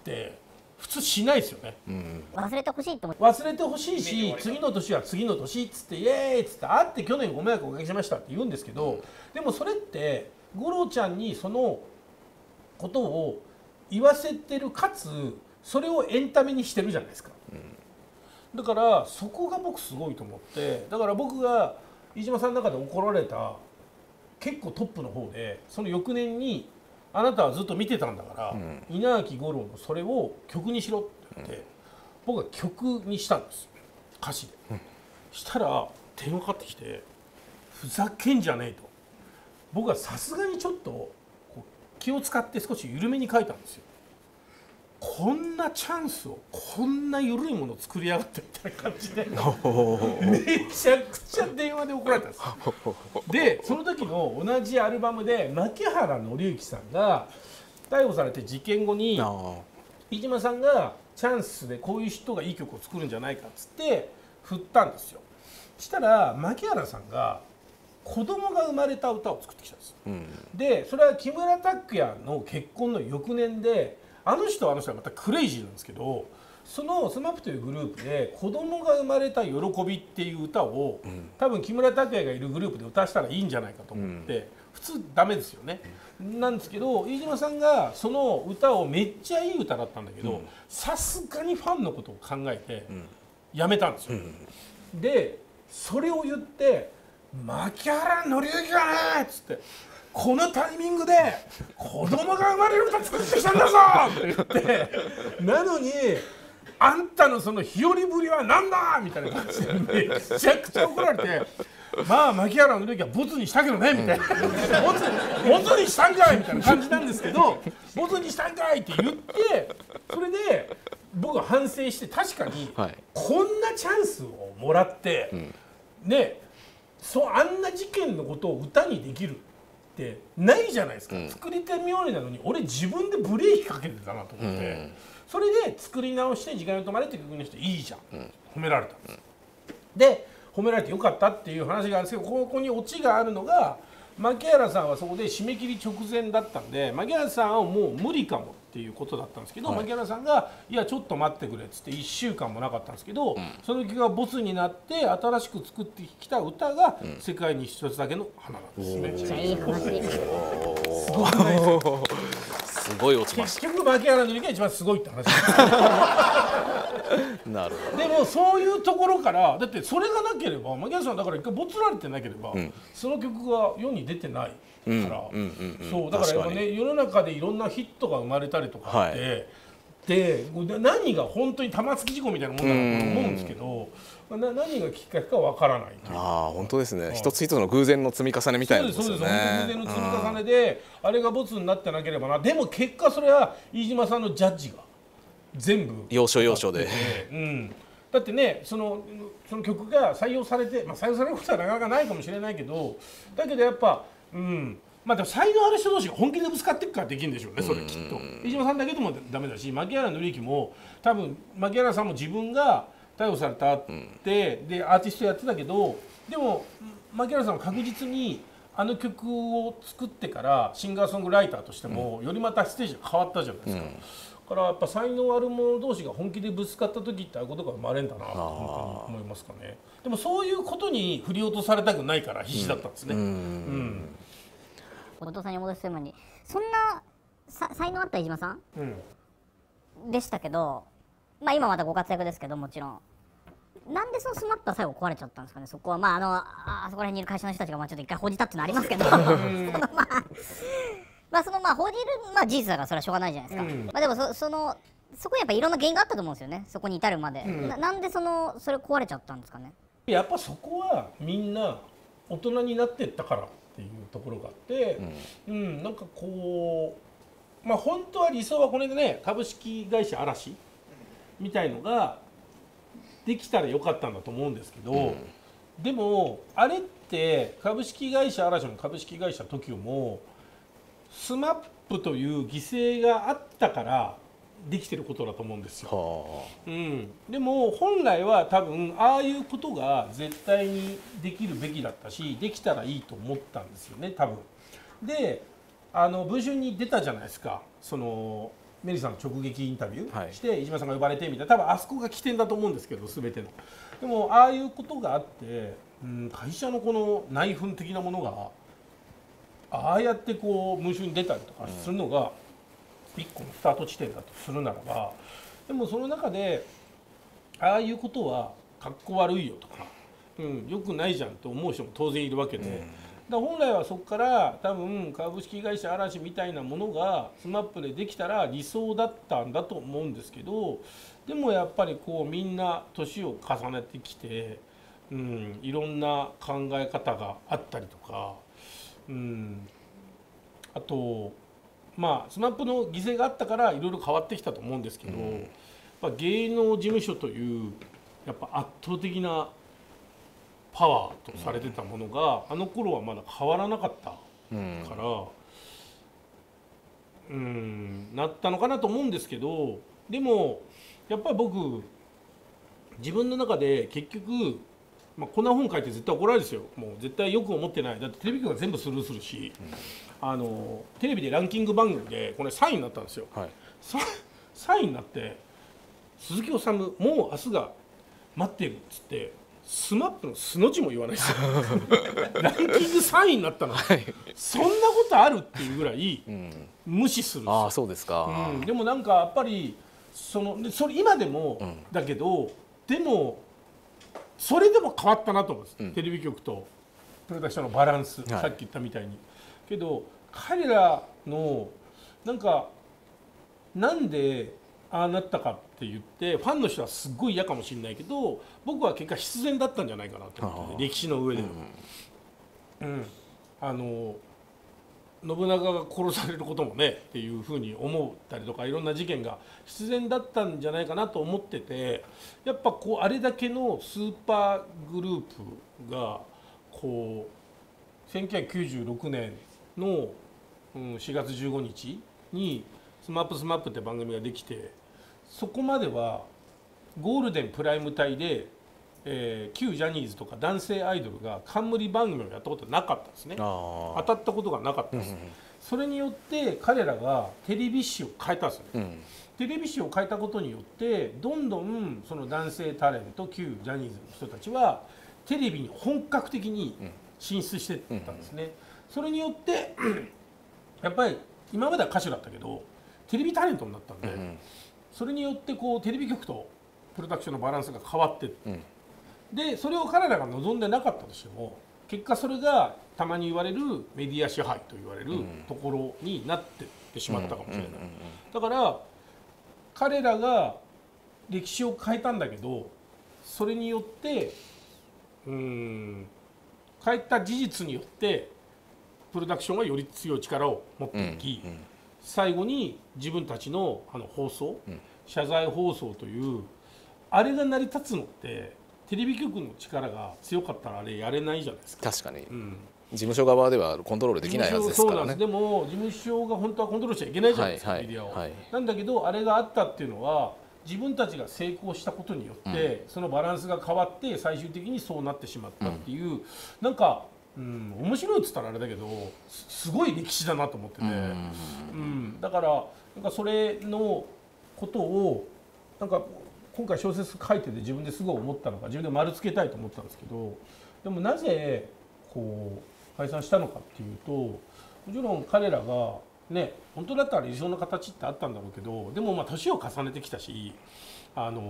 って普通しないですよね。 忘れてほしいと思って。 忘れてほしいし、次の年は次の年っつってイエーイっつって会って去年ご迷惑をおかけしましたって言うんですけど、でもそれって五郎ちゃんにそのことを言わせてる、かつそれをエンタメにしてるじゃないですか。だからそこが僕すごいと思って、だから僕が飯島さんの中で怒られた結構トップの方で、その翌年にあなたはずっと見てたんだから、稲垣吾郎のそれを曲にしろって言って、僕は曲にしたんですよ、歌詞で。したら電話かかってきて「ふざけんじゃねえ」と。僕はさすがにちょっとこう気を使って少し緩めに書いたんですよ。こんなチャンスをこんな緩いものを作りやがってみたいな感じでめちゃくちゃ電話で怒られたんですよ。でその時の同じアルバムで牧原紀之さんが逮捕されて事件後に飯島さんがチャンスでこういう人がいい曲を作るんじゃないかっつって振ったんですよ。したら牧原さんが子供が生まれた歌を作ってきたんですよ。でそれは木村拓哉の結婚の翌年で、あの人はまたクレイジーなんですけど、その SMAP というグループで子供が生まれた喜びっていう歌を、多分木村拓哉がいるグループで歌わせたらいいんじゃないかと思って、普通ダメですよね。なんですけど飯島さんがその歌をめっちゃいい歌だったんだけど、さすがにファンのことを考えてやめたんですよ。でそれを言って「牧原紀之がね」っつって。このタイミングで子供が生まれる歌作ってきたんだぞって言って、なのにあんたのその日和ぶりはなんだみたいな感じでめちゃくちゃ怒られて、まあ牧原紀之はボツにしたけどねみたいな、ボツにしたんかいみたいな感じなんですけど、ボツにしたんかいって言って、それで僕は反省して、確かにこんなチャンスをもらってね、あんな事件のことを歌にできるってないじゃないですか。作り手冥利なのに俺自分でブレーキかけてたなと思って、それで作り直して「時間よ止まれ」って曲にしていいじゃん、褒められたんです。で褒められてよかったっていう話があるんですけど、ここにオチがあるのが、牧原さんはそこで締め切り直前だったんで、牧原さんはもう無理かもっていうことだったんですけど、牧原さんが「いやちょっと待ってくれ」っつって1週間もなかったんですけど、その曲がボツになって新しく作ってきた歌が「世界に一つだけの花」なんですね。 めっちゃいい話。 すごくないですか。 すごい落ちまし結局牧原紀之が一番すごいって話なるほど。 でもそういうところから、だってそれがなければ、牧原さんだから一回ボツられてなければ、その曲が世に出てないから、そうだからやっぱね、世の中でいろんなヒットが生まれたりとかって、で何が本当に玉突き事故みたいなもんだなと思うんですけど、何がきっかけかわからない。 ああ本当ですね。一つ一つの偶然の積み重ねみたいなことですよね。 そうです、偶然の積み重ねで、あれがボツになってなければな。でも結果それは飯島さんのジャッジが全部要所要所で、 だってね、その曲が採用されて、採用されることはなかなかないかもしれないけど、だけどやっぱでも才能ある人同士が本気でぶつかっていくからできるんでしょうね、それきっと。飯島さんだけでもダメだし、牧原紀之も多分牧原さんも自分が逮捕されたって、でアーティストやってたけど、でも牧原さんは確実にあの曲を作ってからシンガーソングライターとしてもよりまたステージが変わったじゃないですか。だからやっぱ才能ある者同士が本気でぶつかった時ってああいうことが生まれるんだなと本当に思いますかね。でもそういうことに振り落とされたくないから必死だったんですね。 後藤さんに戻す前に、そんな才能あった飯島さん、でしたけど、今またご活躍ですけど、もちろんなんでそのSMAPは最後壊れちゃったんですかね。そこはあそこら辺にいる会社の人たちがちょっと一回報じたっていうのありますけど報じる事実だからそれはしょうがないじゃないですか。でもそこにやっぱいろんな原因があったと思うんですよね、そこに至るまで。なんでそれ壊れちゃったんですかね。 やっぱそこはみんな大人になってったからっていうところがあって、なんかこう本当は理想はこれでね、株式会社嵐みたいのができたらよかったんだと思うんですけど、でもあれって株式会社嵐の株式会社 TOKIO も SMAP という犠牲があったからできてることだと思うんですよ。でも本来は多分ああいうことが絶対にできるべきだったし、できたらいいと思ったんですよね、多分。で文春に出たじゃないですか、そのメリーさんの直撃インタビュはいーして飯島さんが呼ばれてみたいな、多分あそこが起点だと思うんですけど、全ての。でもああいうことがあって、会社のこの内紛的なものがああやってこう群衆に出たりとかするのが一個のスタート地点だとするならば、でもその中でああいうことはかっこ悪いよとか、よくないじゃんと思う人も当然いるわけで、だから本来はそこから多分株式会社嵐みたいなものがSMAPでできたら理想だったんだと思うんですけど、でもやっぱりこうみんな年を重ねてきて、いろんな考え方があったりとか、あとまあSMAPの犠牲があったからいろいろ変わってきたと思うんですけど、やっぱ芸能事務所というやっぱ圧倒的なパワーとされてたものが、あの頃はまだ変わらなかったから、なったのかなと思うんですけど、でもやっぱり僕自分の中で結局、こんな本書いて絶対怒られるんですよ。もう絶対よく思ってない。だってテレビ局が全部スルーするし、テレビでランキング番組でこれ3位になったんですよ。 はい、 3位になって鈴木おさむもう明日が待ってるっつってSMAPの素の字も言わないですよランキング3位になったの、そんなことあるっていうぐらい無視するんですよ。 あ、そうですか。 でもなんかやっぱりそれ今でも、だけどでもそれでも変わったなと思うんです、テレビ局とプロダクションのバランス、さっき言ったみたいに。けど彼らのなんでああなったかって言ってファンの人はすっごい嫌かもしれないけど、僕は結果必然だったんじゃないかなと思って、歴史の上で、信長が殺されることもねっていうふうに思ったりとか、いろんな事件が必然だったんじゃないかなと思ってて、やっぱこうあれだけのスーパーグループがこう1996年の4月15日にSMAPって番組ができて、そこまではゴールデンプライム帯で、旧ジャニーズとか男性アイドルが冠番組をやったことはなかったんですね。当たったことがなかったんです、それによって彼らがテレビ誌を変えたんですよね、テレビ誌を変えたことによってどんどんその男性タレント旧ジャニーズの人たちはテレビに本格的に進出していったんですね、それによってやっぱり今までは歌手だったけどテレビタレントになったんで、それによってこうテレビ局とプロダクションのバランスが変わって、でそれを彼らが望んでなかったとしても結果それがたまに言われるメディア支配と言われるところになってってしまったかもしれない。だから彼らが歴史を変えたんだけど、それによって変えた事実によってプロダクションがより強い力を持っていき、最後に自分たちの放送、謝罪放送というあれが成り立つのってテレビ局の力が強かったらあれやれないじゃないですか。 確かに、事務所側ではコントロールできないはずですからね。 でも事務所が本当はコントロールしちゃいけないじゃないですか、メディアを、なんだけどあれがあったっていうのは自分たちが成功したことによって、そのバランスが変わって最終的にそうなってしまったっていう、なんか面白いっつったらあれだけどすごい歴史だなと思ってて、だからなんかそれのことをなんか今回小説書いてて自分ですごい思ったのが、自分で丸つけたいと思ったんですけど、でもなぜこう解散したのかっていうと、もちろん彼らがね本当だったら理想の形ってあったんだろうけど、でもまあ年を重ねてきたし、やっぱ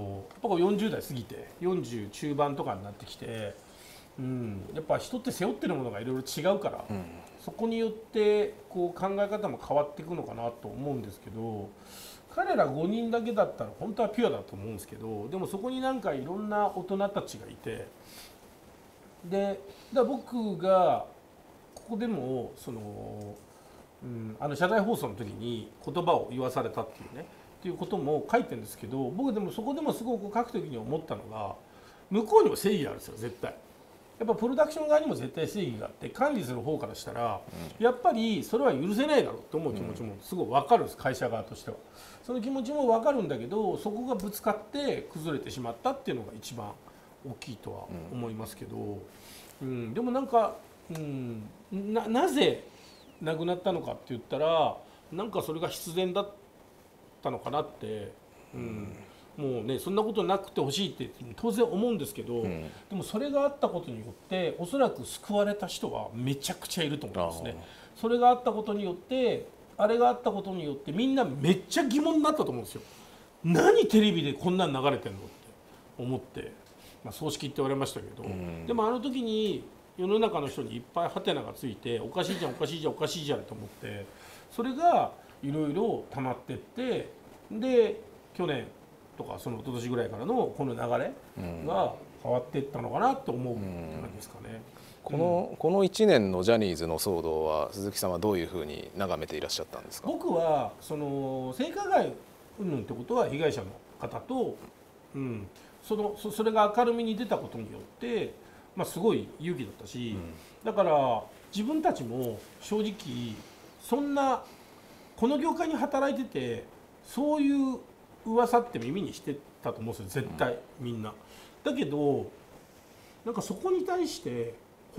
40代過ぎて40中盤とかになってきて、やっぱ人って背負ってるものがいろいろ違うから、そこによってこう考え方も変わっていくのかなと思うんですけど、彼ら5人だけだったら本当はピュアだと思うんですけど、でもそこになんかいろんな大人たちがいて、で僕がここでもその、謝罪放送の時に言葉を言わされたっていうねっていうことも書いてるんですけど、僕でもそこでもすごく書く時に思ったのが、向こうにも正義があるんですよ絶対。やっぱプロダクション側にも絶対正義があって、管理する方からしたらやっぱりそれは許せないだろうと思う気持ちもすごい分かるんです、会社側としては。その気持ちも分かるんだけど、そこがぶつかって崩れてしまったっていうのが一番大きいとは思いますけど、でもなんか、なぜ亡くなったのかって言ったら、なんかそれが必然だったのかなって、もうねそんなことなくてほしいって当然思うんですけど、でもそれがあったことによっておそらく救われた人はめちゃくちゃいると思いますね。それがあったことによってあれがあったことによってみんなめっちゃ疑問になったと思うんですよ。何テレビでこんなん流れてんのって思って、葬式って言われましたけど、でもあの時に世の中の人にいっぱいハテナがついておかしいじゃんおかしいじゃんおかしいじゃんと思って、それがいろいろ溜まってって、で去年とかその一昨年ぐらいからのこの流れが変わっていったのかなと思うって感じですかね。 この1年のジャニーズの騒動は鈴木さんはどういうふうに眺めていらっしゃったんですか？ 僕はその性加害云々ってことは被害者の方と、それが明るみに出たことによって、すごい勇気だったし、だから自分たちも正直そんなこの業界に働いててそういう噂って耳にしてたと思うんですよ絶対みんな。だけどなんかそこに対して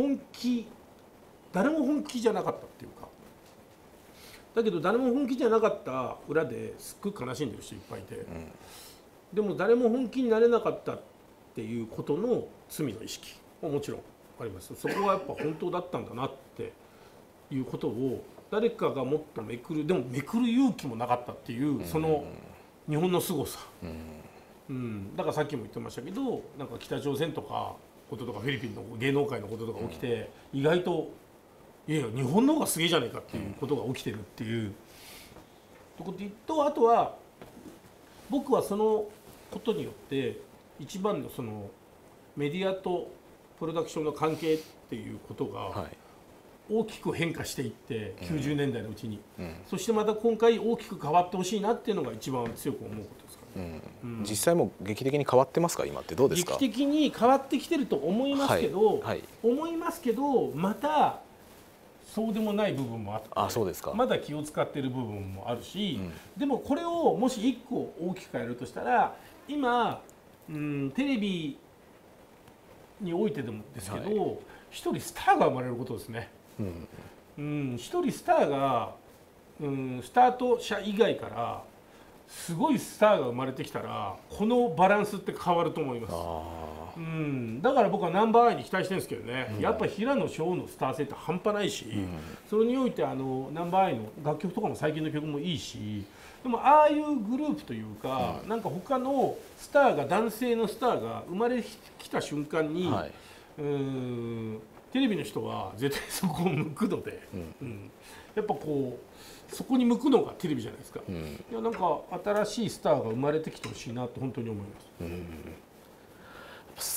誰も本気じゃなかったっていうか、だけど誰も本気じゃなかった裏ですっごい悲しんでる人いっぱいいて、でも誰も本気になれなかったっていうことの罪の意識ももちろんあります。そこはやっぱ本当だったんだなっていうことを誰かがもっとめくる、でもめくる勇気もなかったっていうその日本の凄さ、だからさっきも言ってましたけど、なんか北朝鮮とかこととかフィリピンの芸能界のこととか起きて、意外といや日本の方がすげえじゃないかっていうことが起きてるっていうところで言うと、あとは僕はそのことによって一番のそのメディアとプロダクションの関係っていうことが大きく変化していって90年代のうちに、そしてまた今回大きく変わってほしいなっていうのが一番強く思うことですかね。 実際もう劇的に変わってますか今ってどうですか？ 劇的に変わってきてると思いますけど、またそうでもない部分もあって、 そうですか。 まだ気を使っている部分もあるし、でもこれをもし1個大きく変えるとしたら今、テレビにおいてでもですけど、一人スターが生まれることですね。一人スターが、スタート者以外からすごいスターが生まれてきたらこのバランスって変わると思います。だから僕はナンバーアイに期待してるんですけどね、やっぱ平野紫耀のスター性って半端ないし、それにおいてナンバーアイの楽曲とかも最近の曲もいいし、でもああいうグループというか、なんか他のスターが男性のスターが生まれてきた瞬間に、テレビの人は絶対そこを向くので、やっぱこうそこに向くのがテレビじゃないですか。いやなんか新しいスターが生まれてきてほしいなと本当に思います。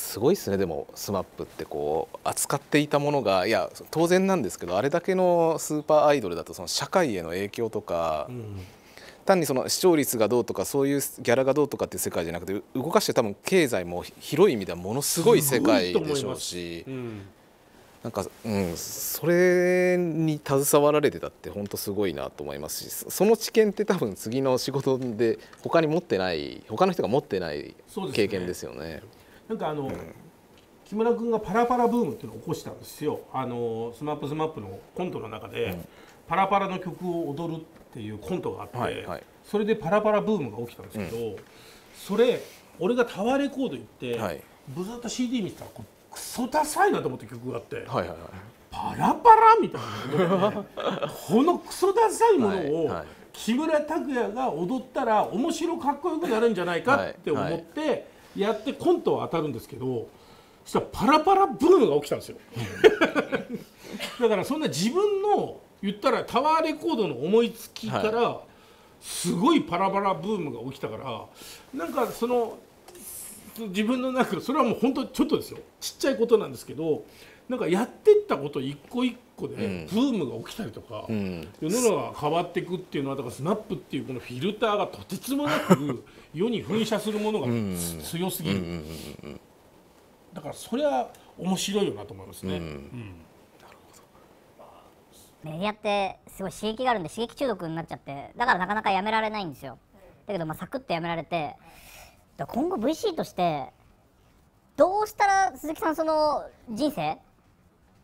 すごいですね。でもSMAPってこう扱っていたものが、いや当然なんですけど、あれだけのスーパーアイドルだとその社会への影響とか、単にその視聴率がどうとかそういうギャラがどうとかっていう世界じゃなくて、動かして多分経済も広い意味ではものすごい世界でしょうし、なんか、それに携わられてたって本当すごいなと思いますし、その知見って多分次の仕事で他の人が持ってない経験ですよね。 なんか木村君がパラパラブームっていうのを起こしたんですよ。SMAPのコントの中で、パラパラの曲を踊るっていうコントがあって、それでパラパラブームが起きたんですけど、それ俺がタワーレコード行って、ブザーッと CD 見てたらクソダサいなと思って曲があって、パラパラみたいな、このクソダサいものを木村拓哉が踊ったら面白かっこよくなるんじゃないかって思ってやってコントは当たるんですけど、そしたらパラパラブームが起きたんですよだからそんな自分の言ったらタワーレコードの思いつきからすごいパラパラブームが起きたから、なんかその自分の中でそれはもう本当ちょっとですよ、ちっちゃいことなんですけど、なんかやっていったこと一個一個でブームが起きたりとか、世の中が変わっていくっていうのは、だからSMAPっていうこのフィルターがとてつもなく世に噴射するものが強すぎる。だからそれは面白いよなと思いますね。 メディアってすごい刺激があるんで刺激中毒になっちゃって、だからなかなかやめられないんですよ。だけどサクッとやめられて、今後 VC としてどうしたら鈴木さんその人生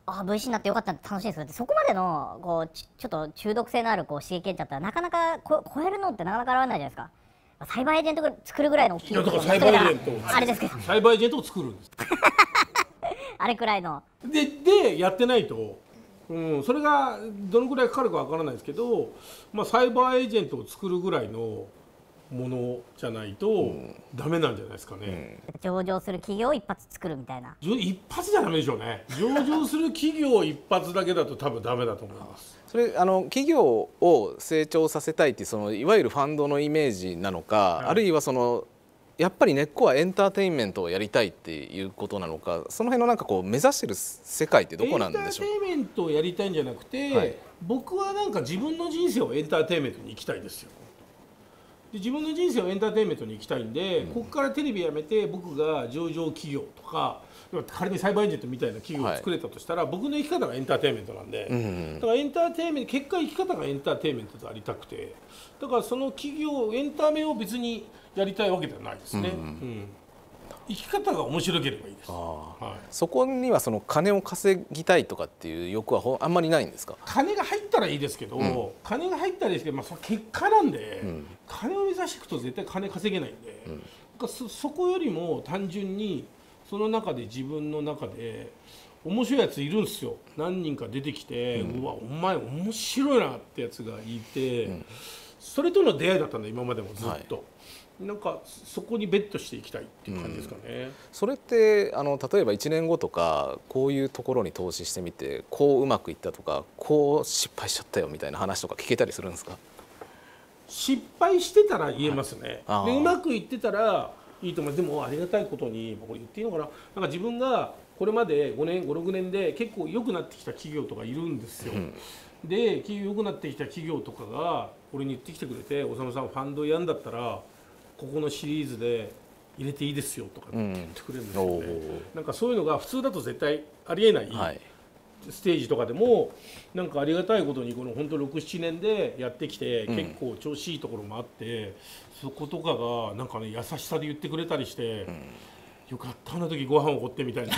VC になってよかったって楽しいんですけど、そこまでのこうちょっと中毒性のあるこう刺激だったらなかなか超えるのってなかなか現れないじゃないですか。サイバーエージェント作るぐらいの大きいいやだからサイバーエージェントをあれですけどサイバーエージェントを作るんですあれくらいのでやってないと、それがどのぐらいかかるかわからないですけど、サイバーエージェントを作るぐらいのものじゃないとダメなんじゃないですかね、 上場する企業を一発作るみたいな。 一発じゃダメでしょうね。上場する企業一発だけだと多分ダメだと思います。 それ企業を成長させたいっていういわゆるファンドのイメージなのか、あるいはやっぱり根っこはエンターテインメントをやりたいっていうことなのか、その辺のなんかこう目指してる世界ってどこなんでしょう。 エンターテインメントをやりたいんじゃなくて、僕はなんか自分の人生をエンターテインメントに生きたいですよ。で自分の人生をエンターテインメントに生きたいんで、ここからテレビやめて僕が上場企業とか仮にサイバーエージェントみたいな企業を作れたとしたら、僕の生き方がエンターテインメントなんで、だからエンターテインメント結果生き方がエンターテインメントでありたくて、だからその企業エンタメを別にやりたいわけではないですね、生き方が面白ければいいです。 そこには金を稼ぎたいとかっていう欲はあんまりないんですか。 金が入ったらいいですけど、金が入ったらいいですけど、それ結果なんで、金を目指していくと絶対金稼げないんで、そこよりも単純にその中で自分の中で面白いやついるんですよ。何人か出てきて、うわお前面白いなってやつがいて、それとの出会いだったんだ今までもずっと。なんかそこにベットしていきたいっていう感じですかね。 それって例えば1年後とかこういうところに投資してみてこううまくいったとかこう失敗しちゃったよみたいな話とか聞けたりするんですか。 失敗してたら言えますね。でうまくいってたらいいと思います。でもありがたいことに僕言っていいのかな、なんか自分がこれまで5年5、6年で結構良くなってきた企業とかいるんですよ。で良くなってきた企業とかが俺に言ってきてくれて、おさむさんファンドやんだったらここのシリーズで入れていいですよとか言ってくれるんですよね。なんかそういうのが普通だと絶対ありえない、ステージとかでもなんかありがたいことにこの本当6、7年でやってきて、結構調子いいところもあって、そことかがなんかね優しさで言ってくれたりして、よかったあの時ご飯をおごってみたいな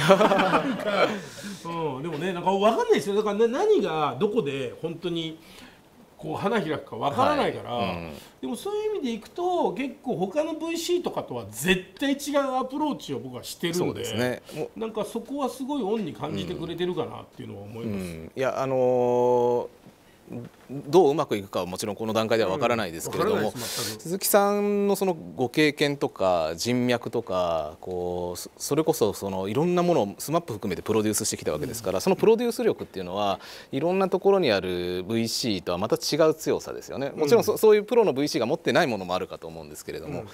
でもねなんか分かんないですよ。だから何がどこで本当にこう花開くかわからないから、でもそういう意味でいくと結構他の VC とかとは絶対違うアプローチを僕はしてるんで、なんかそこはすごいオンに感じてくれてるかなっていうのは思います。 いやどううまくいくかはもちろんこの段階ではわからないですけれども、鈴木さんのそのご経験とか人脈とかそれこそいろんなものをSMAP含めてプロデュースしてきたわけですから、そのプロデュース力っていうのはいろんなところにある VC とはまた違う強さですよね。もちろんそういうプロの VC が持ってないものもあるかと思うんですけれども、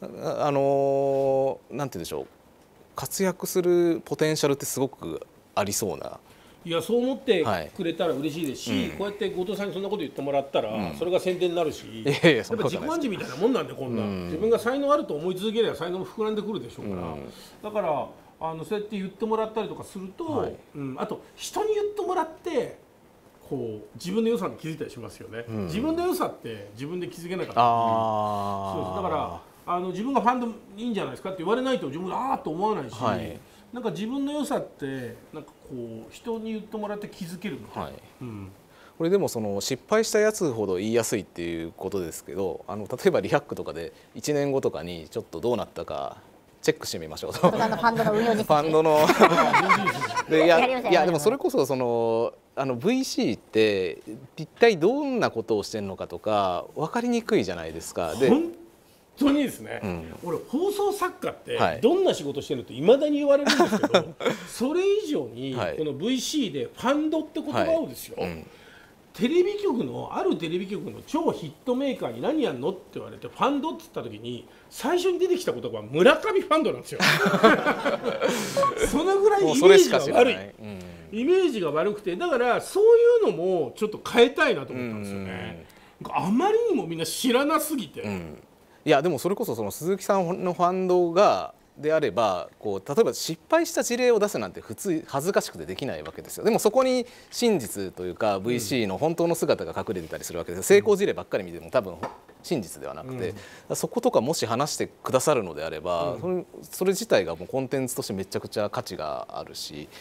なんて言うんでしょう、活躍するポテンシャルってすごくありそうな。 いやそう思ってくれたら嬉しいですし、こうやって後藤さんにそんなこと言ってもらったら、それが宣伝になるし、やっぱ自己暗示みたいなもんなんで、こんな自分が才能あると思い続ければ才能も膨らんでくるでしょうから、だからそうやって言ってもらったりとかすると、あと人に言ってもらってこう自分の良さに気づいたりしますよね。自分の良さって自分で気づけなかったり、そうです。だから自分がファンドいいんじゃないですかって言われないと自分がと思わないし、なんか自分の良さってなんかこう人に言ってもらって気づけるので、 これでも失敗したやつほど言いやすいっていうことですけど、例えばリハックとかで1年後とかにちょっとどうなったかチェックしてみましょうと。ファンドの運用実績、 ファンドのいやでもそれこそVC って一体どんなことをしてるのかとか分かりにくいじゃないですか。で本当にですね、俺放送作家ってどんな仕事してるのっていまだに言われるんですけど、それ以上にこの VC でファンドって言葉をですよ、テレビ局のあるテレビ局の超ヒットメーカーに何やんのって言われてファンドって言った時に最初に出てきた言葉は村上ファンドなんですよそのぐらいイメージが悪い、イメージが悪くて、だからそういうのもちょっと変えたいなと思ったんですよね。あまりにもみんな知らなすぎて、 いやでもそれこそ鈴木さんのファンドがであれば例えば失敗した事例を出すなんて普通恥ずかしくてできないわけですよ。でもそこに真実というか VC の本当の姿が隠れてたりするわけです。成功事例ばっかり見ても多分真実ではなくて、そことかもし話してくださるのであれば、それ自体がもうコンテンツとしてめちゃくちゃ価値があるし、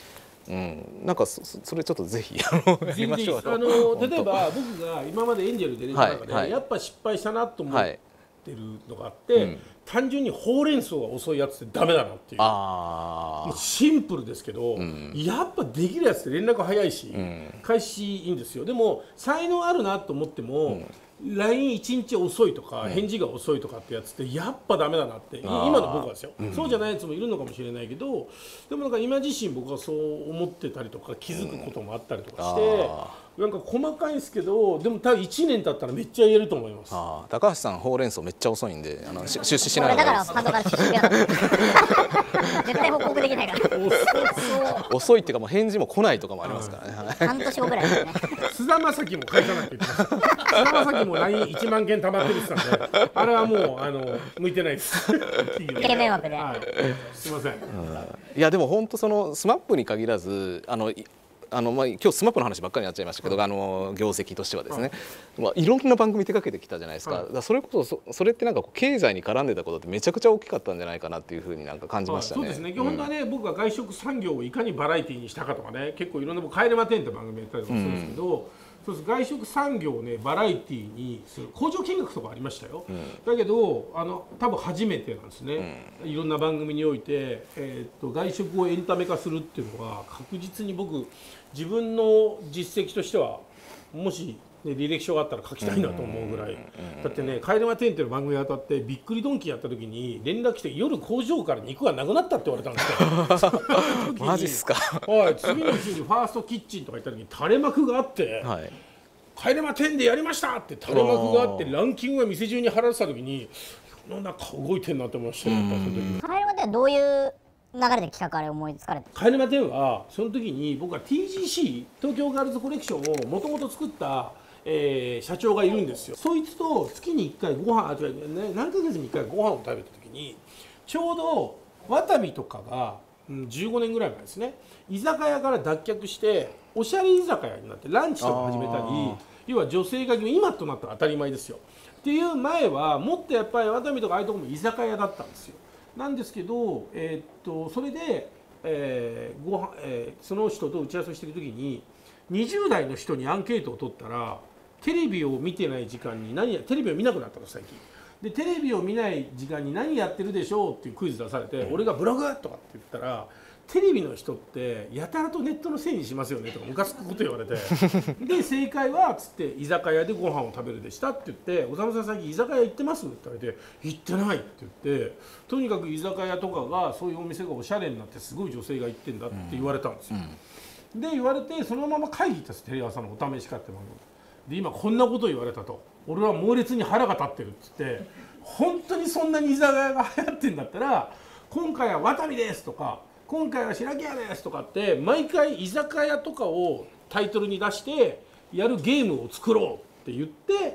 なんかそれちょっとぜひやりましょう。 例えば僕が今までエンジェルで出た中で、やっぱ失敗したなと思ってるのがあって、単純にほうれん草が遅いやつってダメだなっていう、もうシンプルですけど、やっぱできるやつって連絡早いし、開始いいんですよ。でも才能あるなと思っても、LINE1 日遅いとか返事が遅いとかってやつってやっぱダメだなって今の僕はですよ、そうじゃないやつもいるのかもしれないけど、でもなんか今自身僕はそう思ってたりとか気づくこともあったりとかして、なんか細かいんですけど、でも多分1年経ったらめっちゃ言えると思います。 高橋さんほうれん草めっちゃ遅いんで出資しないだからハードから出資しなかった絶対報告できないから遅いっていうかもう返事も来ないとかもありますからね。 半年後ぐらいですね。 菅田将暉も返さないといけない。菅田将暉も LINE1 万件溜まってるって言ってたんで、あれはもう向いてないです。 イケメン枠で、 すいません。 いやでも本当そのスマップに限らず今日スマップの話ばっかりになっちゃいましたけど、業績としてはですね、いろんな番組手掛けてきたじゃないですか。だからそれこそそれってなんか経済に絡んでたことってめちゃくちゃ大きかったんじゃないかなっていうふうになんか感じましたね。 そうですね。本当はね、僕が外食産業をいかにバラエティーにしたかとかね、結構いろんな帰れま10って番組やったりとかするんですけど、そうです。外食産業をねバラエティーにする工場見学とかありましたよ。だけど多分初めてなんですね。いろんな番組において、外食をエンタメ化するっていうのは確実に僕自分の実績としてはもし、ね、履歴書があったら書きたいなと思うぐらい、だってね「帰れま10」っていう番組に当たってびっくりドンキーやった時に連絡来て夜工場から肉がなくなったって言われたんですよ。 マジっすか。 はい、次の日にファーストキッチンとか行った時に垂れ幕があって「帰れま10」でやりましたって垂れ幕があってランキングが店中に貼られてた時に世の中動いてんなって思いましたよ。 帰れま10はどういう流れで企画あれ思いつかれて、 帰れま10はその時に僕は TGC 東京ガールズコレクションをもともと作った、社長がいるんですよ。そいつと月に1回ご飯何ヶ月に1回ご飯を食べた時にちょうどワタミとかが、15年ぐらい前ですね、居酒屋から脱却しておしゃれ居酒屋になってランチとか始めたり、要は女性が今となったら当たり前ですよっていう前はもっとやっぱりワタミとかああいうとこも居酒屋だったんですよ。なんですけど、それで、その人と打ち合わせしている時に20代の人にアンケートを取ったらテレビを見てない時間にテレビを見なくなったの最近で、テレビを見ない時間に何やってるでしょうっていうクイズ出されて、俺がブログとかって言ったらテレビの人ってやたらとネットのせいにしますよねとかムカつくこと言われてで正解はつって居酒屋でご飯を食べるでしたって言って「おさむさん最近居酒屋行ってます?」って言われて「行ってない」って言って、とにかく居酒屋とかがそういうお店がおしゃれになってすごい女性が行ってんだって言われたんですよ。で言われてそのまま会議行ったんです、テレ朝のお試し会って番組で、今こんなこと言われたと、俺は猛烈に腹が立ってるって言って、本当にそんなに居酒屋が流行ってんだったら今回はワタミですとか今回は白木屋ですとかって毎回居酒屋とかをタイトルに出してやるゲームを作ろうって言って、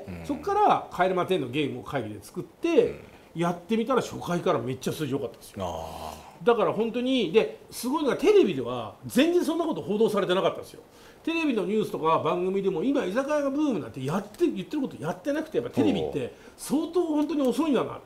そこから帰れま10のゲームを会議で作ってやってみたら初回からめっちゃ数字良かったんですよ。だから本当にですごいのがテレビでは全然そんなこと報道されてなかったんですよ。テレビのニュースとか番組でも今居酒屋がブームなんて言ってることやってなくて、やっぱテレビって相当本当に遅いんだなって、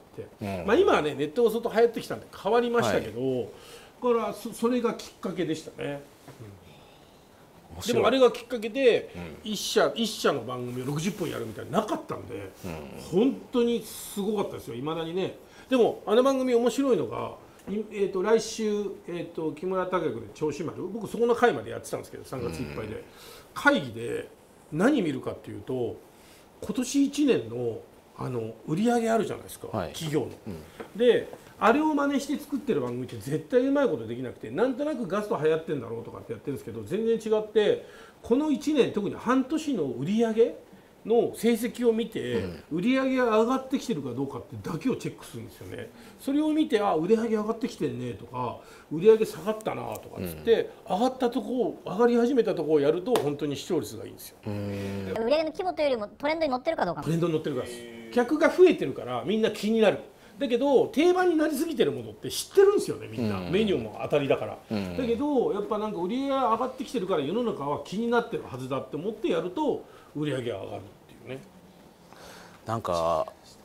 今はねネットが相当流行ってきたんで変わりましたけど、だからそれがきっかけでしたね。でもあれがきっかけで一社の番組を60分やるみたいななかったんで、本当にすごかったですよ、いまだにね。でもあの番組面白いのが来週、木村拓哉君で銚子丸、僕そこの回までやってたんですけど3月いっぱいで、会議で何見るかっていうと今年1年の売り上げあるじゃないですか、企業の。であれを真似して作ってる番組って絶対うまいことできなくて、なんとなくガスト流行ってんだろうとかってやってるんですけど、全然違ってこの1年特に半年の売り上げの成績を見て、売り上げが上がってきてるかどうかってだけをチェックするんですよね。それを見て売り上げ上がってきてんねとか売り上げ下がったなとかっつって、上がり始めたところをやると本当に視聴率がいいんですよ。 売り上げの規模というよりもトレンドに乗ってるかどうか。 トレンドに乗ってるからです。客が増えてるからみんな気になる。だけど定番になりすぎてるものって知ってるんですよね、みんな。メニューも当たりだから、だけどやっぱなんか売り上げが上がってきてるから世の中は気になってるはずだって思ってやると売り上げが上がるっていうね。 なんか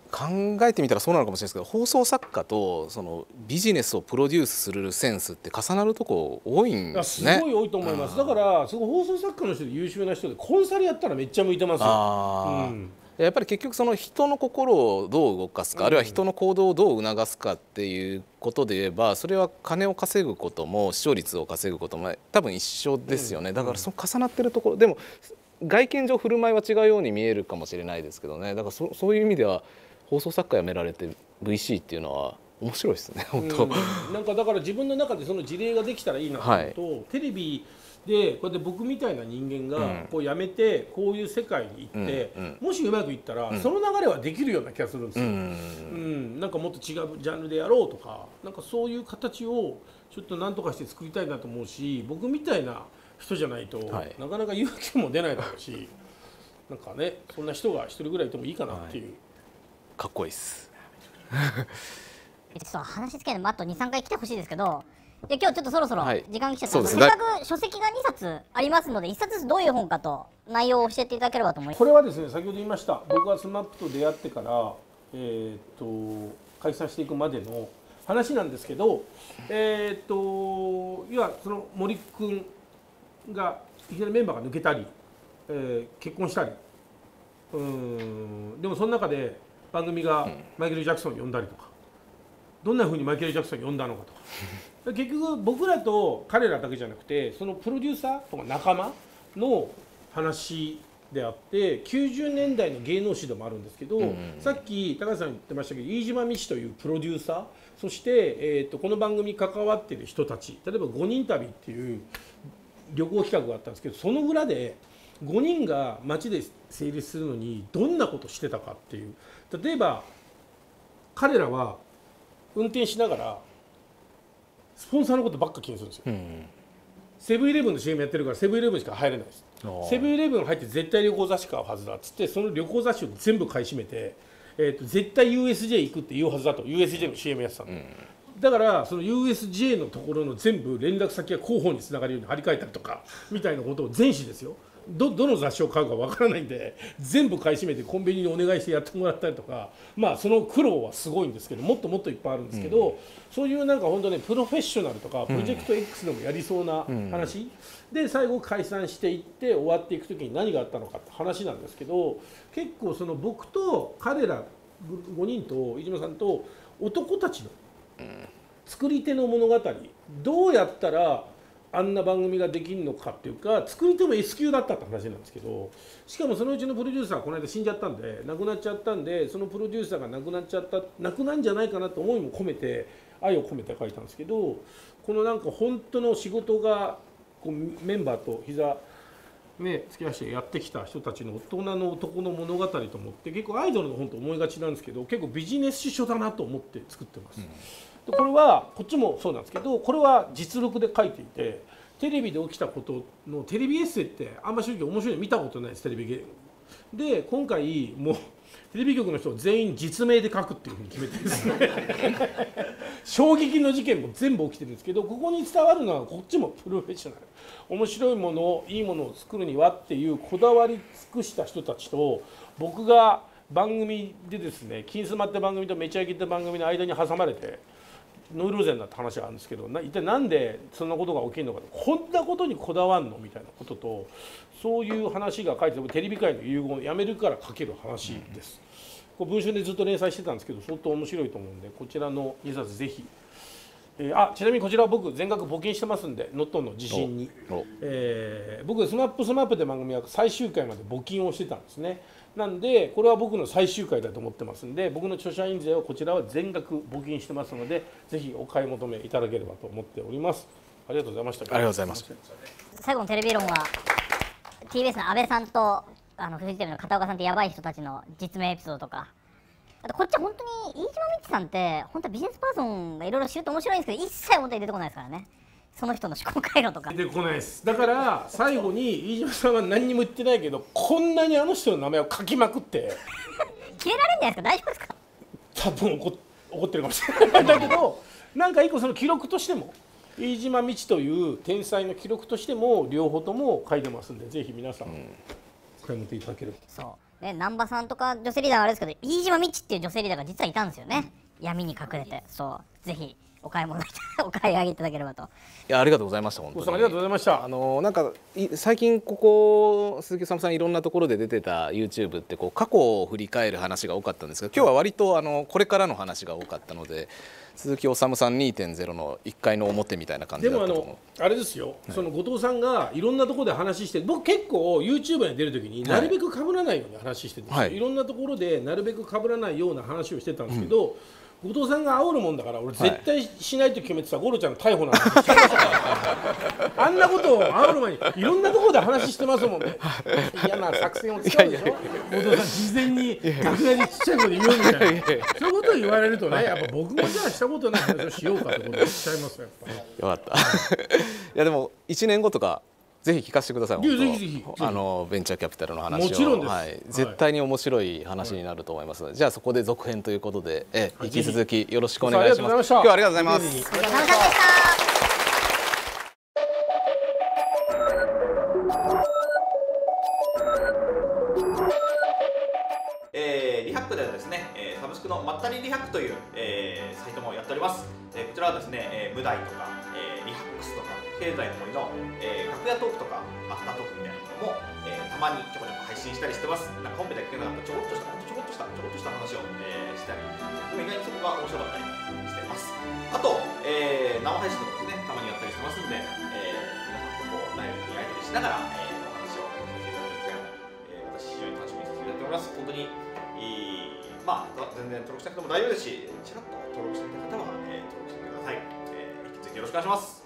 考えてみたらそうなのかもしれないですけど、放送作家とそのビジネスをプロデュースするセンスって重なるとこ多いんですね。 すごい多いと思います。だからすごい放送作家の人で優秀な人でコンサルやったらめっちゃ向いてますよ。 やっぱり結局その人の心をどう動かすか、あるいは人の行動をどう促すかっていうことで言えば、それは金を稼ぐことも視聴率を稼ぐことも多分一緒ですよね。だからその重なってるところでも外見上振る舞いは違うように見えるかもしれないですけどね。だからそういう意味では放送作家辞められて VC っていうのは面白いですね本当。 なんかだから自分の中でその事例ができたらいいなと思うと、テレビでこうやって僕みたいな人間がこう辞めてこういう世界に行って、もしうまくいったらその流れはできるような気がするんですよ。なんかもっと違うジャンルでやろうとか、なんかそういう形をちょっと何とかして作りたいなと思うし、僕みたいな人じゃないと、なかなか勇気も出ないだろうし、なんかね、そんな人が一人ぐらいいてもいいかなっていう。 かっこいいです。 ちょっと話つけるのあと 2,3 回来てほしいですけど、今日ちょっとそろそろ時間来ちゃったので、せっかく書籍が2冊ありますので、1冊ずつどういう本かと内容を教えていただければと思います。 これはですね、先ほど言いました、僕がSMAPと出会ってから解散していくまでの話なんですけど、要はその森君がいきなりメンバーが抜けたり、結婚したり、でもその中で番組がマイケル・ジャクソンを呼んだりとか、どんなふうにマイケル・ジャクソンを呼んだのかとか、結局僕らと彼らだけじゃなくて、そのプロデューサーとか仲間の話であって、90年代の芸能史でもあるんですけど、さっき高橋さん言ってましたけど、飯島美智というプロデューサー、そして、この番組に関わっている人たち、例えば5人旅っていう旅行企画があったんですけど、その裏で5人が街で成立するのにどんなことしてたかっていう。例えば彼らは運転しながらスポンサーのことばっか気にするんですよ。セブンイレブンの CM やってるからセブンイレブンしか入れないです。セブンイレブン入って絶対旅行雑誌買うはずだっつって、その旅行雑誌を全部買い占めて、絶対 USJ 行くって言うはずだと USJ の CM やってたの、だからその USJ のところの全部連絡先が広報につながるように張り替えたりとかみたいなことを全紙ですよ、どの雑誌を買うかわからないんで全部買い占めてコンビニにお願いしてやってもらったりとか、まあその苦労はすごいんですけど、もっともっといっぱいあるんですけど、そういうなんか本当ねプロフェッショナルとかプロジェクト X でもやりそうな話、で最後解散していって終わっていく時に何があったのかって話なんですけど、結構その僕と彼ら5人と飯島さんと男たちの作り手の物語、どうやったらあんな番組ができるのかっていうか、作り手も S 級だったって話なんですけど、しかもそのうちのプロデューサーはこの間死んじゃったんで、亡くなっちゃったんで、そのプロデューサーが亡くなっちゃった、亡くなんじゃないかなと思いも込めて、愛を込めて書いたんですけど、このなんか本当の仕事がこうメンバーと膝ね付き合わせてやってきた人たちの大人の男の物語と思って、結構アイドルの本と思いがちなんですけど、結構ビジネス書だなと思って作ってます。でこれはこっちもそうなんですけど、これは実録で書いていて、テレビで起きたことのテレビエッセイってあんま正直面白いの見たことないです、テレビゲームで。今回もうテレビ局の人を全員実名で書くっていうふうに決めてですね衝撃の事件も全部起きてるんですけど、ここに伝わるのはこっちもプロフェッショナル、面白いものをいいものを作るにはっていうこだわり尽くした人たちと、僕が番組でですね、金スマって番組とめちゃイケって番組の間に挟まれてノイローゼになった話があるんですけど、一体なんでそんなことが起きるのか、こんなことにこだわんのみたいなことと、そういう話が書いて、テレビ界の遺言をやめるから書ける話です。これ文春でずっと連載してたんですけど、相当面白いと思うんで、こちらの2冊ぜひ。ちなみにこちらは僕全額募金してますんで、ノットンの自信に、僕スマップで番組は最終回まで募金をしてたんですね。なんでこれは僕の最終回だと思ってますんで、僕の著者印税をこちらは全額募金してますので、ぜひお買い求めいただければと思っております。ありがとうございました。 ありがとうございます。 最後のテレビ論は TBS の安倍さんとフジテレビの片岡さんってやばい人たちの実名エピソードとか、あとこっちは本当に飯島美智さんって本当はビジネスパーソンがいろいろ知ると面白いんですけど、一切本当に出てこないですからね、その人の思考回路とか出てこないです。だから最後に飯島さんは何にも言ってないけど、こんなにあの人の名前を書きまくって消えられるんじゃないですか、大丈夫ですか。 多分怒ってるかもしれないだけど、なんか一個その記録としても、飯島美智という天才の記録としても両方とも書いてますんで、ぜひ皆さん買い求めていただければ。 そうね、難波さんとか女性リーダーはあれですけど、飯島みちっていう女性リーダーが実はいたんですよね。闇に隠れて、そうぜひお買い物お買い上げいただければと。 いやありがとうございました本当に。 ありがとうございました。 なんか最近ここ鈴木おさむさんいろんなところで出てた YouTube ってこう過去を振り返る話が多かったんですが、今日は割とこれからの話が多かったので、鈴木おさむさん 2.0 の1回の表みたいな感じだったと思う。 でもあれですよ、その後藤さんがいろんなところで話して、僕結構 YouTube に出るときになるべく被らないように話してるんですよ、いろんなところでなるべく被らないような話をしてたんですけど、後藤さんが煽るもんだから俺絶対しないと決めてたゴロちゃんの逮捕なんてしてましたからあんなことを煽る前にいろんなところで話してますもんね。嫌な作戦を使うでしょ。後藤さん事前に楽屋にちっちゃい声で言うみたいな、そういうことを言われるとね、やっぱ僕もじゃあしたことない話をしようかってことをしちゃいますよ、やっぱり。 よかった。いやでも1年後とかぜひ聞かせてください。 ぜひぜひベンチャーキャピタルの話を。 もちろんです、 はい、絶対に面白い話になると思います。じゃあそこで続編ということで、引き続きよろしくお願いします。今日はありがとうございます。 お疲れ様でした。 リハックではですね、サブスクのまったりリハックという、サイトもやっております。こちらはですね、無題とか、リハックスとか経済の森の、楽屋トークとかアフタートークみたいなのも、たまにちょこちょこ配信したりしてます。なんか本編で聞けなかったちょこっとした話を、したり、でも意外にそこが面白かったりしてます。あと、生配信とかですね、たまにやったりしてますんで、皆さんとこうライブにやり取りしながら、お話をさせていただく機会も、私非常に楽しみにさせていただいております。本当にまあ全然登録しなくても大丈夫ですし、ちらっと登録してみた方は、登録してみてください。引き続きよろしくお願いします。